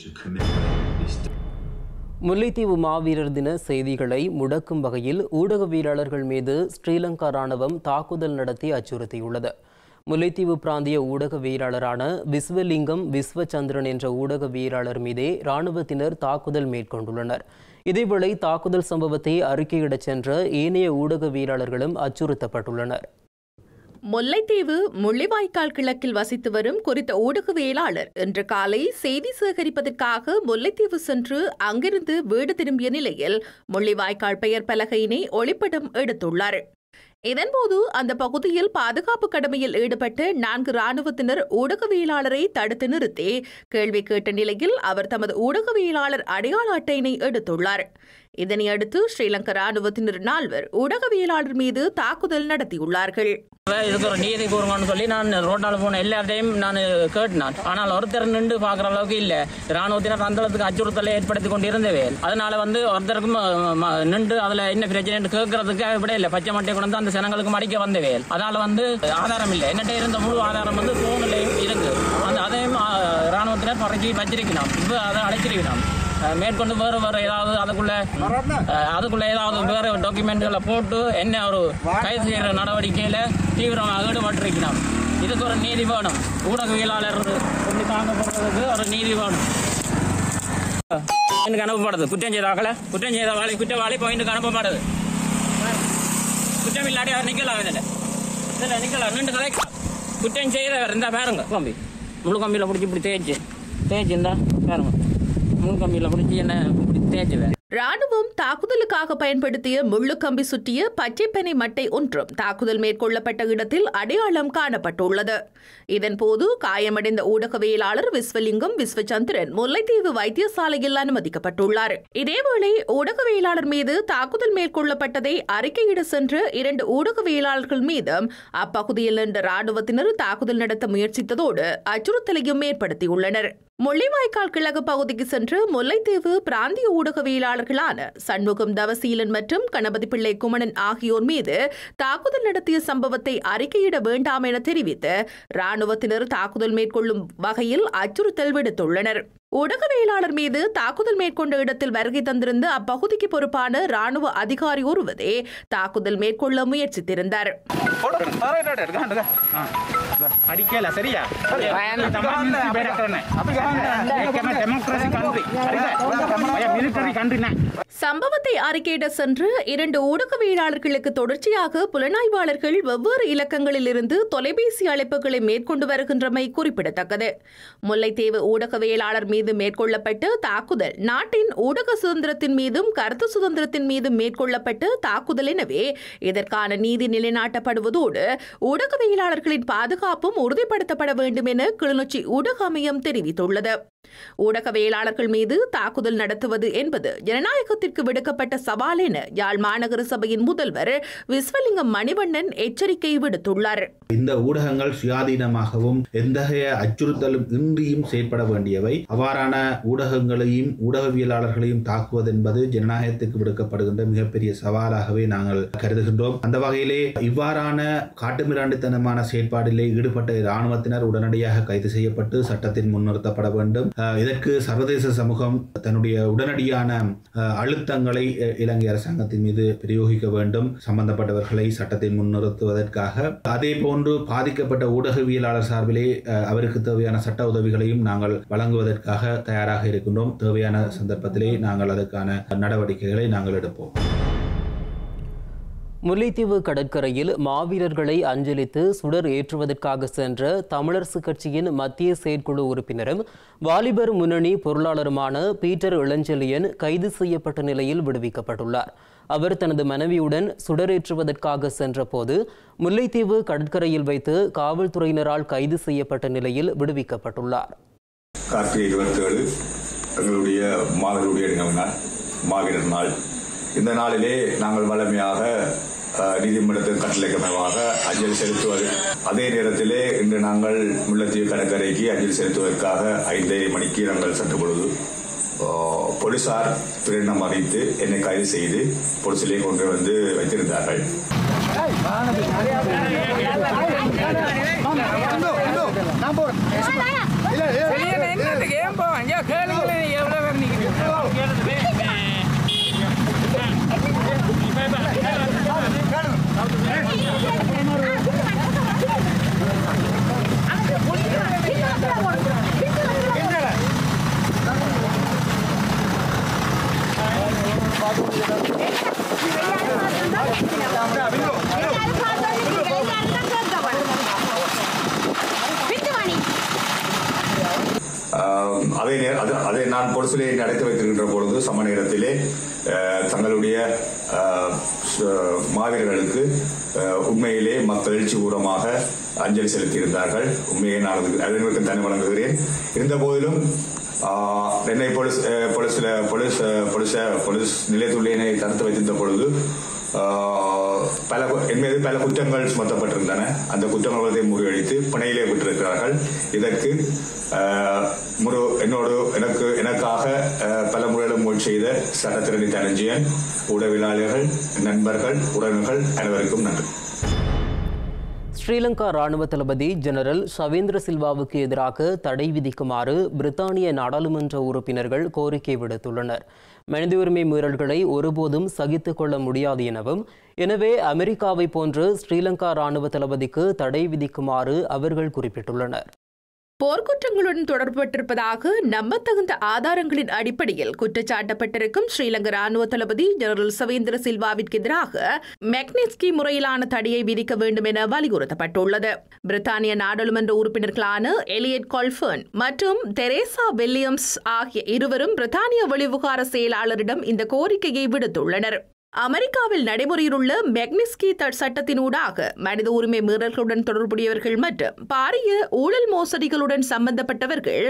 முல்லைத்தீவு மாவீரர் தின செய்திகளை முடக்கும் வகையில் ஊடகவியலாளர்கள் மீது ஸ்ரீலங்கா ராணுவம் தாக்குதல் நடத்தி அச்சுறுத்தியுள்ளது. முல்லைத்தீவு பிராந்திய ஊடகவியலாளரான விஸ்வலிங்கம் விஸ்வச்சந்திரன் என்ற ஊடகவியலாளர் மீதே இராணுவத்தினர் தாக்குதல் மேற்கொண்டுள்ளனர். இதேவேளை தாக்குதல் சம்பவத்தை அறிக்கையிடச் சென்ற ஏனைய ஊடகவியலாளர்களும் அச்சுறுத்தப்பட்டுள்ளனர்.
முல்லைத்தீவு முள்ளிவாய்க்கால் கிழக்கில் வசித்து வரும் குறித்த ஊடகவியலாளர் இன்று காலை செய்தி சேகரிப்பதற்காக முல்லைத்தீவு சென்று அங்கிருந்து வீடு திரும்பிய நிலையில் முள்ளிவாய்க்கால் பெயர் பலகையினை ஒளிப்படம் எடுத்துள்ளார். இதன்போது அந்த பகுதியில் பாதுகாப்பு கடமையில் ஈடுபட்ட 4 இராணுவத்தினர் ஊடகவியலாளரை தடுத்து நிறுத்தி கேள்வி கேட்ட நிலையில் அவர் தமது ஊடகவியலாளர் அடையாள அட்டையினை எடுத்துள்ளார். இதனையடுத்து ஸ்ரீலங்கா இராணுவத்தினர் 4 ஊடகவியலாளர் மீது தாக்குதல் நடத்தியுள்ளார்கள்.
இதுக்கு ஒரு நீதி கூறுங்கன்னு சொல்லி நான் ரோட்டால் போன எல்லாத்தையும் நான் கேட்டினான். ஆனால் ஒருத்தர் நின்று பார்க்குற அளவுக்கு இல்லை. இராணுவத்தினர் அந்த அளவுக்கு அச்சுறுத்தலை ஏற்படுத்தி கொண்டு இருந்தவே. அதனால ஒருத்தருக்கும் நின்று அதில் என்ன பிரச்சனை கேட்கறதுக்கு விட இல்லை. பச்சை மட்டை கொண்டு அந்த ஜனங்களுக்கு மடிக்க வந்தவே. அதனால ஆதாரம் இல்லை. என்னட்ட இருந்த முழு ஆதாரம் போன்லையும் இருக்கு. அதையும் இராணுவத்தினர் பறக்கி வச்சிருக்கணும். இப்போ அதை அழைச்சிருக்கணும். மேற்கொண்டு வேறு ஏதாவது அதுக்குள்ள ஏதாவது வேறு டாக்குமெண்ட்களை போட்டு என்ன ஒரு கைது செய்கிற நடவடிக்கையில் தீவிரமாக ஈடுபட்டிருக்கணும். இதுக்கு ஒரு நீதி வேணும். ஊடகவியலாளர் தாங்கப்படுறதுக்கு ஒரு நீதி வேணும். எனக்கு அனுப்பப்படுது குற்றம் செய்த குற்றவாளி பாயிண்ட்டுக்கு அனுப்பப்படுது. குற்றம் இல்லாட்டி அவர் நிக்கலாம். இதில் நிக்கலாம். 2 கலைக்கலாம். குற்றம் செய்தவர் இருந்தால் பாருங்க. கம்பி முழு கம்பியில் பிடிச்சி இப்படி தேய்ச்சி இருந்தா பாருங்க.
ராணுவம் தாக்குதலுக்காக பயன்படுத்திய முள்ளுக்கம்பி சுற்றிய பச்சைப்பனை மட்டை ஒன்றும் தாக்குதல் மேற்கொள்ளப்பட்ட இடத்தில் அடையாளம் காணப்பட்டுள்ளது. இதன்போது காயமடைந்த ஊடகவியலாளர் விஸ்வலிங்கம் விஸ்வச்சந்திரன் முல்லைத்தீவு வைத்தியசாலையில் அனுமதிக்கப்பட்டுள்ளார். இதேவேளை ஊடகவியலாளர் மீது தாக்குதல் மேற்கொள்ளப்பட்டதை அறிக்கையிட சென்ற 2 ஊடகவியலாளர்கள் மீதும் அப்பகுதியில் நின்ற ராணுவத்தினர் தாக்குதல் நடத்த முயற்சித்ததோடு அச்சுறுத்தலையும் ஏற்படுத்தியுள்ளனர். முள்ளிவாய்க்கால் கிழக்கு பகுதிக்கு சென்று முல்லைத்தீவு பிராந்திய ஊடகவியலாளர்களான சண்முகம் தவசீலன் மற்றும் கணபதி பிள்ளை குமணன் ஆகியோர் மீது தாக்குதல் நடத்திய சம்பவத்தை அறிக்கையிட வேண்டாம் என தெரிவித்து ராணுவத்தினர் தாக்குதல் மேற்கொள்ளும் வகையில் அச்சுறுத்தல் விடுத்துள்ளனர். ஊடகவியலாளர் மீது தாக்குதல் மேற்கொண்ட இடத்தில் வருகை தந்திருந்த அப்பகுதிக்கு பொறுப்பான ராணுவ அதிகாரி ஒருவரே தாக்குதல் மேற்கொள்ள முயற்சித்திருந்தார். சம்பவத்தை அறிக்கையிட சென்று 2 ஊடகவியலாளர்களுக்கு தொடர்ச்சியாக புலனாய்வாளர்கள் வெவ்வேறு இலக்கங்களில் இருந்து தொலைபேசி அழைப்புகளை மேற்கொண்டு வருகின்றமை குறிப்பிடத்தக்கது. முல்லைத்தீவு ஊடகவியலாளர் மீது மேற்கொள்ளப்பட்ட தாக்குதல் நாட்டின் ஊடக சுதந்திரத்தின் மீதும் கருத்து சுதந்திரத்தின் மீதும் மேற்கொள்ளப்பட்ட தாக்குதல். எனவே இதற்கான நீதி நிலைநாட்டப்படுவதோடு ஊடகவியலாளர்களின் பாதுகாப்பும் உறுதிப்படுத்தப்பட வேண்டும் என கிளிநொச்சி ஊடக அமையம் தெரிவித்துள்ளது. ஊடகவியலாளர்கள் மீது தாக்குதல் நடத்துவது என்பது ஜனநாயகத்திற்கு விடுக்கப்பட்ட சவால் என யாழ் மாநகர சபையின் முதல்வர் விஸ்வலிங்கம் மணிவண்ணன் எச்சரிக்கை விடுத்துள்ளார்.
இந்த ஊடகங்கள் சுயாதீனமாகவும் எந்தகைய அச்சுறுத்தலும் இன்றியும் செயற்பட வேண்டியவை. அவ்வாறான ஊடகங்களையும் ஊடகவியலாளர்களையும் தாக்குவது என்பது ஜனநாயகத்துக்கு விடுக்கப்படுகின்ற மிகப்பெரிய சவாலாகவே நாங்கள் கருதுகின்றோம். அந்த வகையிலே இவ்வாறான காட்டுமிராண்டித்தனமான செயற்பாடிலே ஈடுபட்ட இராணுவத்தினர் உடனடியாக கைது செய்யப்பட்டு சட்டத்தின் முன்னிறுத்தப்பட வேண்டும். இதற்கு சர்வதேச சமூகம் தன்னுடைய உடனடியான அழுத்தங்களை இலங்கை அரசாங்கத்தின் மீது பிரயோகிக்க வேண்டும். சம்பந்தப்பட்டவர்களை சட்டத்தின் முன்னிறுத்துவதற்காக அதே போன்று பாதிக்கப்பட்ட ஊடகவியலாளர் சார்பிலே அவருக்கு தேவையான சட்ட உதவிகளையும் நாங்கள் வழங்குவதற்காக தயாராக இருக்கின்றோம். தேவையான சந்தர்ப்பத்திலே நாங்கள் அதற்கான நடவடிக்கைகளை நாங்கள் எடுப்போம்.
முல்லைத்தீவு கடற்கரையில் மாவீரர்களை அஞ்சலித்து சுடர் ஏற்றுவதற்காக சென்ற தமிழரசு கட்சியின் மத்திய செயற்குழு உறுப்பினரும் வாலிபர் முன்னணி பொருளாளருமான பீட்டர் இளஞ்செழியன் கைது செய்யப்பட்ட நிலையில் விடுவிக்கப்பட்டுள்ளார். அவர் தனது மனைவியுடன் சுடரேற்றுவதற்காக சென்றபோது முல்லைத்தீவு கடற்கரையில் வைத்து காவல்துறையினரால் கைது செய்யப்பட்ட நிலையில் விடுவிக்கப்பட்டுள்ளார்.
கார்த்திகை 27 எங்களுடைய மாவீரர் நாள். இந்த நாளிலே நாங்கள் வழமையாக நீதிமன்றத்தின் கட்டளைக்கமைவாக அஞ்சலி செலுத்துவது. அதே நேரத்திலே இன்று நாங்கள் முல்லைத்தீவு கடற்கரைக்கு அஞ்சலி செலுத்துவதற்காக 5 மணிக்கு நாங்கள் சென்ற பொழுது போலீசார் பிரேரணம் அறிவித்து என்னை கைது செய்து போலீசிலே கொண்டு வந்து வைத்திருந்தார்கள். அதை நான் பொலிசிலே அடைத்து வைத்திருக்கின்ற பொழுது சம நேரத்திலே தங்களுடைய மாவீரர்களுக்கு உண்மையிலே மக்கள் எழுச்சி பூர்வமாக அஞ்சலி செலுத்தியிருந்தார்கள். உண்மையை நான் அதற்கு தனி வழங்குகிறேன். இருந்த போதிலும் என்னை போலீஸ் நிலையத்துள்ளே என்னை தடுத்து வைத்திருந்த பொழுது என் மீது பல குற்றங்கள் சுமத்தப்பட்டிருந்தன. அந்த குற்றங்களை முறியடித்து பிணையிலே விட்டிருக்கிறார்கள். இதற்கு எனக்காக பல முறையிலும் முயற்சி செய்த சட்டத்திரணி தனஞ்சயன், ஊடகவியலாளர்கள், நண்பர்கள், உறவினர்கள் அனைவருக்கும் நன்றி.
ஸ்ரீலங்கா ராணுவ தளபதி ஜெனரல் ஷவேந்திர சில்வாவுக்கு எதிராக தடை விதிக்குமாறு பிரித்தானிய நாடாளுமன்ற உறுப்பினர்கள் கோரிக்கை விடுத்துள்ளனர். மனித உரிமை மீறல்களை ஒருபோதும் சகித்துக் கொள்ள முடியாது எனவும், எனவே அமெரிக்காவை போன்று ஸ்ரீலங்கா ராணுவ தளபதிக்கு தடை விதிக்குமாறு அவர்கள் குறிப்பிட்டுள்ளனர்.
போர்க்குற்றங்களுடன் தொடர்பட்டிருப்பதாக நம்பத்தகுந்த ஆதாரங்களின் அடிப்படையில் குற்றச்சாட்டப்பட்டிருக்கும் ஸ்ரீலங்கா ராணுவ தளபதி ஜெனரல் ஷவேந்திர சில்வாவிற்கு எதிராக மெக்னிட்ஸ்கி முறையிலான தடையை விதிக்க வேண்டும் என வலியுறுத்தப்பட்டுள்ளது. பிரித்தானிய நாடாளுமன்ற உறுப்பினர்களான எலியட் கால்ஃபர்ன் மற்றும் தெரேசா வில்லியம்ஸ் ஆகிய இருவரும் பிரித்தானிய வெளிவிவகார செயலாளரிடம் இந்த கோரிக்கையை விடுத்துள்ளனர். அமெரிக்காவில் நடைமுறையில் உள்ள மெக்னிட்ஸ்கி சட்டத்தினூடாக மனித உரிமை மீறல்களுடன் தொடர்புடையவர்கள் மற்றும் பாரிய ஊழல் மோசடிகளுடன் சம்பந்தப்பட்டவர்கள்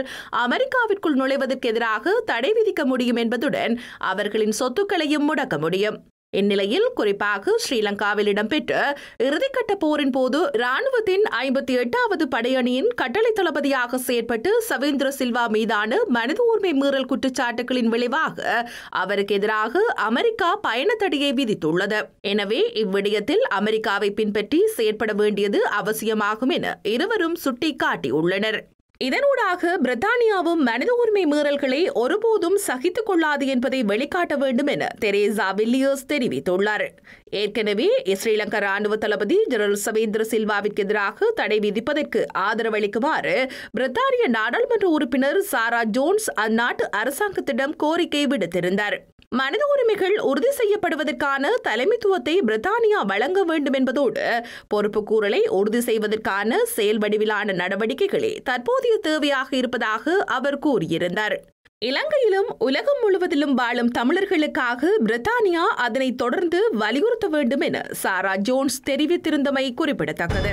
அமெரிக்காவிற்குள் நுழைவதற்கு எதிராக தடை விதிக்க முடியும் என்பதுடன் அவர்களின் சொத்துக்களையும் முடக்க முடியும். இந்நிலையில் குறிப்பாக ஸ்ரீலங்காவில் இடம்பெற்ற இறுதிக்கட்ட போரின் போது ராணுவத்தின் 58வது படையணியின் கட்டளை தளபதியாக செயற்பட்டு சவேந்திர சில்வா மீதான மனித உரிமை மீறல் குற்றச்சாட்டுகளின் விளைவாக அவருக்கு எதிராக அமெரிக்கா பயண தடையை விதித்துள்ளது. எனவே இவ்விடயத்தில் அமெரிக்காவை பின்பற்றி செயற்பட வேண்டியது அவசியமாகும் என இருவரும் சுட்டிக்காட்டியுள்ளனர். இதனூடாக பிரித்தானியாவும் மனித உரிமை மீறல்களை ஒருபோதும் சகித்துக் கொள்ளாது என்பதை வெளிக்காட்ட வேண்டும் என தெரேசா வில்லியர்ஸ் தெரிவித்துள்ளார். ஏற்கனவே ஸ்ரீலங்கா ராணுவ தளபதி ஜெனரல் சவேந்திர சில்வாவிற்கு எதிராக தடை விதிப்பதற்கு ஆதரவளிக்குமாறு பிரித்தானிய நாடாளுமன்ற உறுப்பினர் சாரா ஜோன்ஸ் அந்நாட்டு அரசாங்கத்திடம் கோரிக்கை விடுத்திருந்தார். மனித உரிமைகள் உறுதி செய்யப்படுவதற்கான தலைமைத்துவத்தை பிரித்தானியா வழங்க வேண்டும் என்பதோடு பொறுப்புக்கூறலை உறுதி செய்வதற்கான செயல் வடிவிலான நடவடிக்கைகளே தற்போதைய தேவையாக இருப்பதாக அவர் கூறியிருந்தார். இலங்கையிலும் உலகம் முழுவதிலும் வாழும் தமிழர்களுக்காக பிரித்தானியா அதனை தொடர்ந்து வலியுறுத்த வேண்டும் என சாரா ஜோன்ஸ் தெரிவித்திருந்தமை குறிப்பிடத்தக்கது.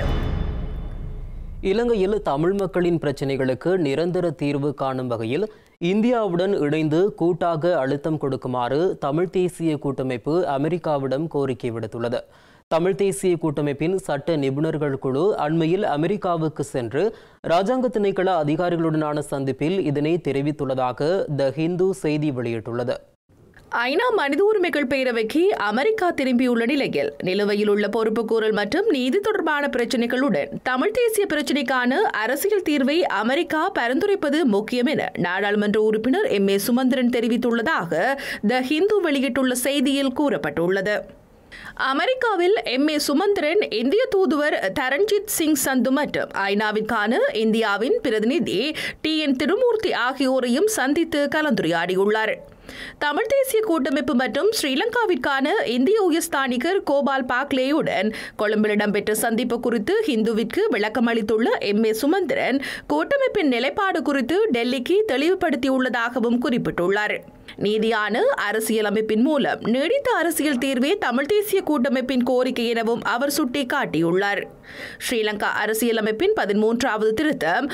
இலங்கையில் தமிழ் மக்களின் பிரச்சினைகளுக்கு நிரந்தர தீர்வு காணும் வகையில் இந்தியாவுடன் இணைந்து கூட்டாக அழுத்தம் கொடுக்குமாறு தமிழ் தேசிய கூட்டமைப்பு அமெரிக்காவிடம் கோரிக்கை விடுத்துள்ளது. தமிழ் தேசிய கூட்டமைப்பின் சட்ட நிபுணர்கள் குழு அண்மையில் அமெரிக்காவுக்கு சென்று ராஜாங்க திணைக்கள அதிகாரிகளுடனான சந்திப்பில் இதனை தெரிவித்துள்ளதாக த ஹிந்து செய்தி வெளியிட்டுள்ளது.
ஐநா மனித உரிமைகள் பேரவைக்கு அமெரிக்கா திரும்பியுள்ள நிலையில் நிலுவையில் உள்ள பொறுப்புக்கூறல் மற்றும் நீதி தொடர்பான பிரச்சினைகளுடன் தமிழ் தேசிய பிரச்சினைக்கான அரசியல் தீர்வை அமெரிக்கா பரிந்துரைப்பது முக்கியம் என நாடாளுமன்ற உறுப்பினர் M.A. சுமந்திரன் தெரிவித்துள்ளதாக த ஹிந்து வெளியிட்டுள்ள செய்தியில் கூறப்பட்டுள்ளது. அமெரிக்காவில் M.A. சுமந்திரன் இந்திய தூதுவர் தரண்ஜித் சிங் சந்து மற்றும் ஐநாவிற்கான இந்தியாவின் பிரதிநிதி TN திருமூர்த்தி ஆகியோரையும் சந்தித்து கலந்துரையாடியுள்ளார். தமிழ் தேசிய கூட்டமைப்பு மற்றும் ஸ்ரீலங்காவிற்கான இந்திய உயர்ஸ்தானிகர் கோபால் பாக்லேயுடன் கொழும்பில் இடம்பெற்ற சந்திப்பு குறித்து ஹிந்துவிற்கு விளக்கம் அளித்துள்ள M.A. சுமந்திரன் கூட்டமைப்பின் நிலைப்பாடு குறித்து டெல்லிக்கு தெளிவுபடுத்தியுள்ளதாகவும் குறிப்பிட்டுள்ளார். நீதியான அரசியலமைப்பின் மூலம் நீடித்த அரசியல் தீர்வே தமிழ் தேசிய கூட்டமைப்பின் கோரிக்கை எனவும் அவர் சுட்டிக்காட்டியுள்ளார். ஸ்ரீலங்கா அரசியலமைப்பின் 13வது திருத்தம்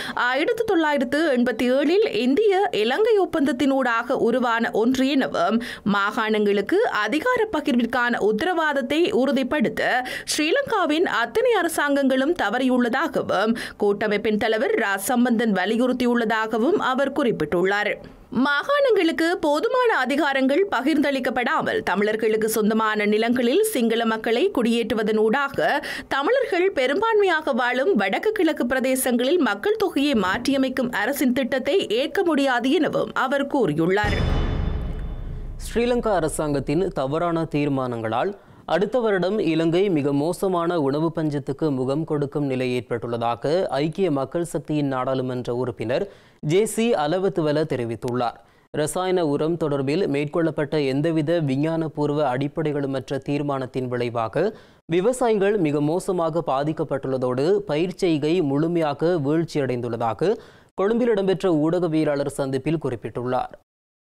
1987 இந்திய இலங்கை ஒப்பந்தத்தினூடாக உருவான ஒன்று எனவும் மாகாணங்களுக்கு அதிகார பகிர்விற்கான உத்தரவாதத்தை உறுதிப்படுத்த ஸ்ரீலங்காவின் அத்தனை அரசாங்கங்களும் தவறியுள்ளதாகவும் கூட்டமைப்பின் தலைவர் ராஜ் சம்பந்தன் வலியுறுத்தியுள்ளதாகவும் அவர் குறிப்பிட்டுள்ளார். மாகாணங்களுக்கு போதுமான அதிகாரங்கள் பகிர்ந்தளிக்கப்படாமல் தமிழர்களுக்கு சொந்தமான நிலங்களில் சிங்கள மக்களை குடியேற்றுவதனூடாக தமிழர்கள் பெரும்பான்மையாக வாழும் வடக்கு கிழக்கு பிரதேசங்களில் மக்கள் தொகையை மாற்றியமைக்கும் அரசின் திட்டத்தை ஏற்க முடியாது எனவும் அவர் கூறியுள்ளார்.
ஸ்ரீலங்கா அரசாங்கத்தின் தவறான தீர்மானங்களால் அடுத்த வருடம் இலங்கை மிக மோசமான உணவு பஞ்சத்துக்கு முகம் கொடுக்கும் நிலை ஏற்பட்டுள்ளதாக ஐக்கிய மக்கள் சக்தியின் நாடாளுமன்ற உறுப்பினர் JC அலவத்துவல தெரிவித்துள்ளார். ரசாயன உரம் தொடர்பில் மேற்கொள்ளப்பட்ட எந்தவித விஞ்ஞானபூர்வ அடிப்படைகளுமற்ற தீர்மானத்தின் விளைவாக விவசாயிகள் மிக மோசமாக பாதிக்கப்பட்டுள்ளதோடு பயிர் செய்கை முழுமையாக வீழ்ச்சியடைந்துள்ளதாக கொழும்பில் இடம்பெற்ற ஊடகவியலாளர் சந்திப்பில் குறிப்பிட்டுள்ளார்.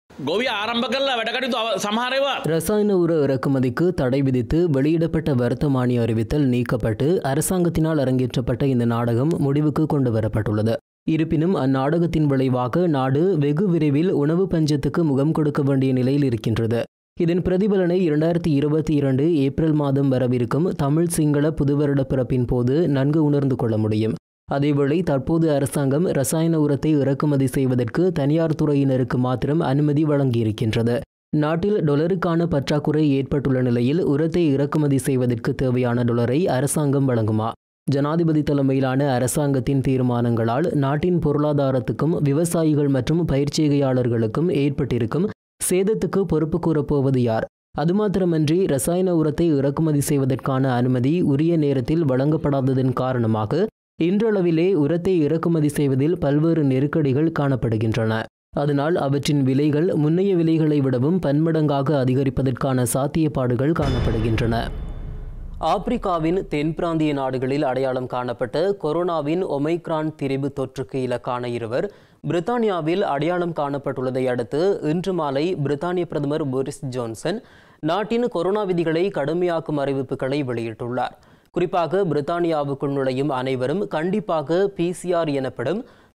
ரசாயன உர இறக்குமதிக்கு தடை விதித்து வெளியிடப்பட்ட வர்த்தமானி அறிவித்தல் நீக்கப்பட்டு அரசாங்கத்தினால் அரங்கேற்றப்பட்ட இந்த நாடகம் முடிவுக்கு கொண்டு வரப்பட்டுள்ளது. இருப்பினும் அந்நாடகத்தின் விளைவாக நாடு வெகு விரைவில் உணவு பஞ்சத்துக்கு முகம் கொடுக்க வேண்டிய நிலையில் இருக்கின்றது. இதன் பிரதிபலனை 2022 ஏப்ரல் மாதம் வரவிருக்கும் தமிழ் சிங்கள புதுவருட பிறப்பின் போது நன்கு உணர்ந்து கொள்ள முடியும். அதேவேளை தற்போது அரசாங்கம் ரசாயன உரத்தை இறக்குமதி செய்வதற்கு தனியார் துறையினருக்கு மாத்திரம் அனுமதி வழங்கியிருக்கின்றது. நாட்டில் டொலருக்கான பற்றாக்குறை ஏற்பட்டுள்ள நிலையில் உரத்தை இறக்குமதி செய்வதற்கு தேவையான டொலரை அரசாங்கம் வழங்குமா? ஜனாதிபதி தலைமையிலான அரசாங்கத்தின் தீர்மானங்களால் நாட்டின் பொருளாதாரத்துக்கும் விவசாயிகள் மற்றும் பயிர்ச்செய்கையாளர்களுக்கும் ஏற்பட்டிருக்கும் சேதத்துக்கு பொறுப்பு கூறப்போவது யார்? அது மாத்திரமன்றி ரசாயன உரத்தை இறக்குமதி செய்வதற்கான அனுமதி உரிய நேரத்தில் வழங்கப்படாததன் காரணமாக இன்றளவிலே உரத்தை இறக்குமதி செய்வதில் பல்வேறு நெருக்கடிகள் காணப்படுகின்றன. அதனால் அவற்றின் விலைகள் முன்னைய விலைகளை விடவும் பன்மடங்காக அதிகரிப்பதற்கான சாத்தியப்பாடுகள் காணப்படுகின்றன. ஆப்பிரிக்காவின் தென் பிராந்திய நாடுகளில் அடையாளம் காணப்பட்ட கொரோனாவின் ஒமைக்ரான் திரிபு தொற்றுக்கு இலக்கான இருவர் பிரித்தானியாவில் அடையாளம் காணப்பட்டுள்ளதை அடுத்து இன்று மாலை பிரித்தானிய பிரதமர் போரிஸ் ஜான்சன் நாட்டின் கொரோனா விதிகளை கடுமையாக்கும் அறிவிப்புகளை வெளியிட்டுள்ளார். குறிப்பாக பிரித்தானியாவுக்குள் நுழையும் அனைவரும் கண்டிப்பாக PCR எனப்படும்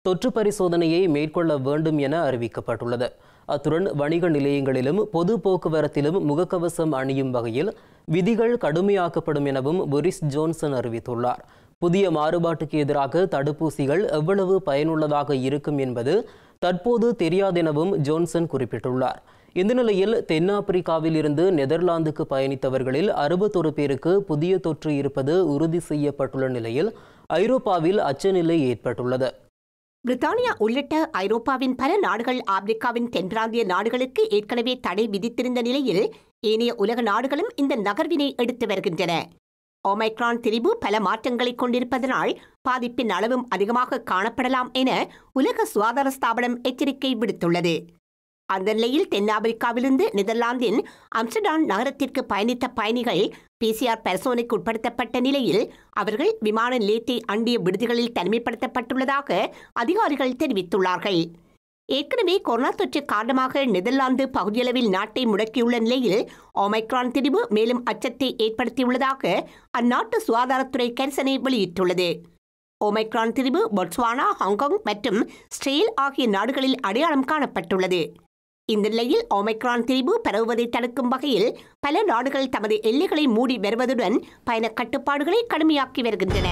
தொற்று பரிசோதனையை மேற்கொள்ள வேண்டும் என அறிவிக்கப்பட்டுள்ளது. அத்துடன் வணிக நிலையங்களிலும் பொது போக்குவரத்திலும் முகக்கவசம் அணியும் வகையில் விதிகள் கடுமையாக்கப்படும் எனவும் போரிஸ் ஜோன்சன் அறிவித்துள்ளார். புதிய மாறுபாட்டுக்கு எதிராக தடுப்பூசிகள் எவ்வளவு பயனுள்ளதாக இருக்கும் என்பது தற்போது தெரியாதெனவும் ஜோன்சன் குறிப்பிட்டுள்ளார். இந்த நிலையில் தென்னாப்பிரிக்காவில் இருந்து நெதர்லாந்துக்கு பயணித்தவர்களில் 61 பேருக்கு புதிய தொற்று இருப்பது உறுதி செய்யப்பட்டுள்ள நிலையில் ஐரோப்பாவில் அச்சநிலை ஏற்பட்டுள்ளது.
பிரித்தானியா உள்ளிட்ட ஐரோப்பாவின் பல நாடுகள் ஆப்பிரிக்காவின் தென்பிராந்திய நாடுகளுக்கு ஏற்கனவே தடை விதித்திருந்த நிலையில் ஏனைய உலக நாடுகளும் இந்த நகர்வினை எடுத்து வருகின்றன. ஒமைக்ரான் திரிபு பல மாற்றங்களை கொண்டிருப்பதனால் பாதிப்பின் அளவும் அதிகமாக காணப்படலாம் என உலக சுகாதார ஸ்தாபனம் எச்சரிக்கை விடுத்துள்ளது. அந்த நிலையில் தென்னாப்பிரிக்காவிலிருந்து நெதர்லாந்தின் அம்ஸ்டர்டாம் நகரத்திற்கு பயணித்த பயணிகள் PCR பரிசோதனைக்கு உட்படுத்தப்பட்ட நிலையில் அவர்கள் விமான நிலையத்தை அண்டிய விடுதிகளில் தனிமைப்படுத்தப்பட்டுள்ளதாக அதிகாரிகள் தெரிவித்துள்ளார்கள். ஏற்கனவே கொரோனா தொற்று காரணமாக நெதர்லாந்து பகுதியளவில் நாட்டை முடக்கியுள்ள நிலையில் ஒமைக்ரான் திரிபு மேலும் அச்சத்தை ஏற்படுத்தியுள்ளதாக அந்நாட்டு சுகாதாரத்துறை கரிசனை வெளியிட்டுள்ளது. ஒமைக்ரான் திரிபு பொட்ஸ்வானா, ஹாங்காங் மற்றும் ஸ்ரேல் ஆகிய நாடுகளில் அடையாளம் காணப்பட்டுள்ளது. இந்த நிலையில் ஒமைக்ரான் திரிபு பரவுவதை தடுக்கும் வகையில் பல நாடுகள் தமது எல்லைகளை மூடி வருவதுடன் பயண கட்டுப்பாடுகளை கடுமையாக்கி வருகின்றன.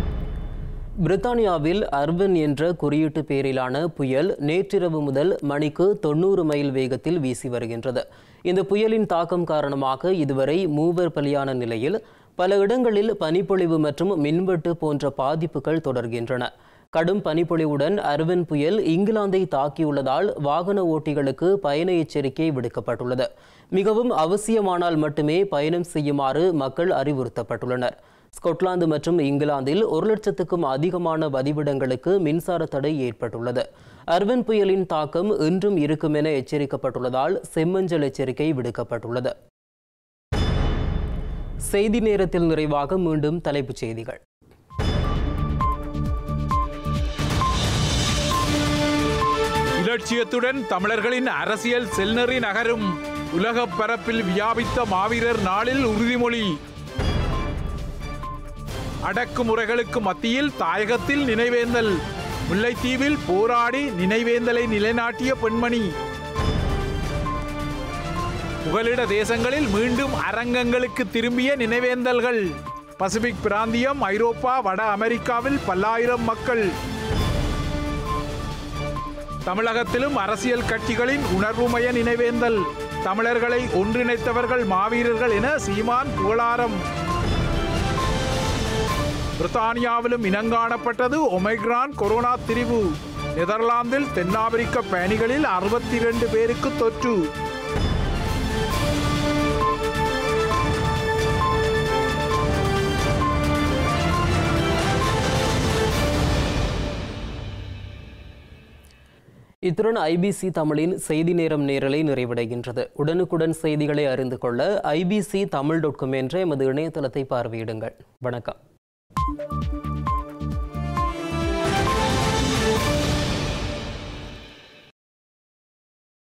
பிரித்தானியாவில் அர்வன் என்ற குறியீட்டு பேரிலான புயல் நேற்றிரவு முதல் மணிக்கு 90 மைல் வேகத்தில் வீசி வருகின்றது. இந்த புயலின் தாக்கம் காரணமாக இதுவரை 3 பலியான நிலையில் பல இடங்களில் பனிப்பொழிவு மற்றும் மின்வெட்டு போன்ற பாதிப்புகள் தொடர்கின்றன. கடும் பனிப்பொழிவுடன் அர்வன் புயல் இங்கிலாந்தை தாக்கியுள்ளதால் வாகன ஓட்டிகளுக்கு பயண எச்சரிக்கை விடுக்கப்பட்டுள்ளது. மிகவும் அவசியமானால் மட்டுமே பயணம் செய்யுமாறு மக்கள் அறிவுறுத்தப்பட்டுள்ளனர். ஸ்கொட்லாந்து மற்றும் இங்கிலாந்தில் 1 லட்சத்துக்கும் அதிகமான வதிவிடங்களுக்கு மின்சார தடை ஏற்பட்டுள்ளது. அர்வன் புயலின் தாக்கம் இன்றும் இருக்கும் என எச்சரிக்கப்பட்டுள்ளதால் செம்மஞ்சள் எச்சரிக்கை விடுக்கப்பட்டுள்ளது. செய்தி நேரத்தில் நிறைவாக மீண்டும் தலைப்புச் செய்திகள்.
இலட்சியத்துடன் தமிழர்களின் அரசியல் செல்நெறி நகரும் உலக பரப்பில் வியாபித்த மாவீரர் நாளில் உறுதிமொழி. அடக்குமுறைகளுக்கு மத்தியில் தாயகத்தில் நினைவேந்தல். முல்லைத்தீவில் போராடி நினைவேந்தலை நிலைநாட்டிய பெண்மணி. புகலிட தேசங்களில் மீண்டும் அரங்கங்களுக்கு திரும்பிய நினைவேந்தல்கள். பசிபிக் பிராந்தியம், ஐரோப்பா, வட அமெரிக்காவில் பல்லாயிரம் மக்கள். தமிழகத்திலும் அரசியல் கட்சிகளின் உணர்வுமய நினைவேந்தல். தமிழர்களை ஒன்றிணைத்தவர்கள் மாவீரர்கள் என சீமான் புகழாரம். பிரித்தானியாவிலும் இனங்காணப்பட்டது ஒமைக்ரான் கொரோனா திரிவு. நெதர்லாந்தில் தென்னாப்பிரிக்க பயணிகளில் 62 பேருக்கு தொற்று.
இத்துடன் IBC தமிழின் செய்தி நேரம் நேரலை நிறைவடைகின்றது. உடனுக்குடன் செய்திகளை அறிந்து கொள்ள ibctamil.com என்ற எமது இணையதளத்தை பார்வையிடுங்கள். வணக்கம்.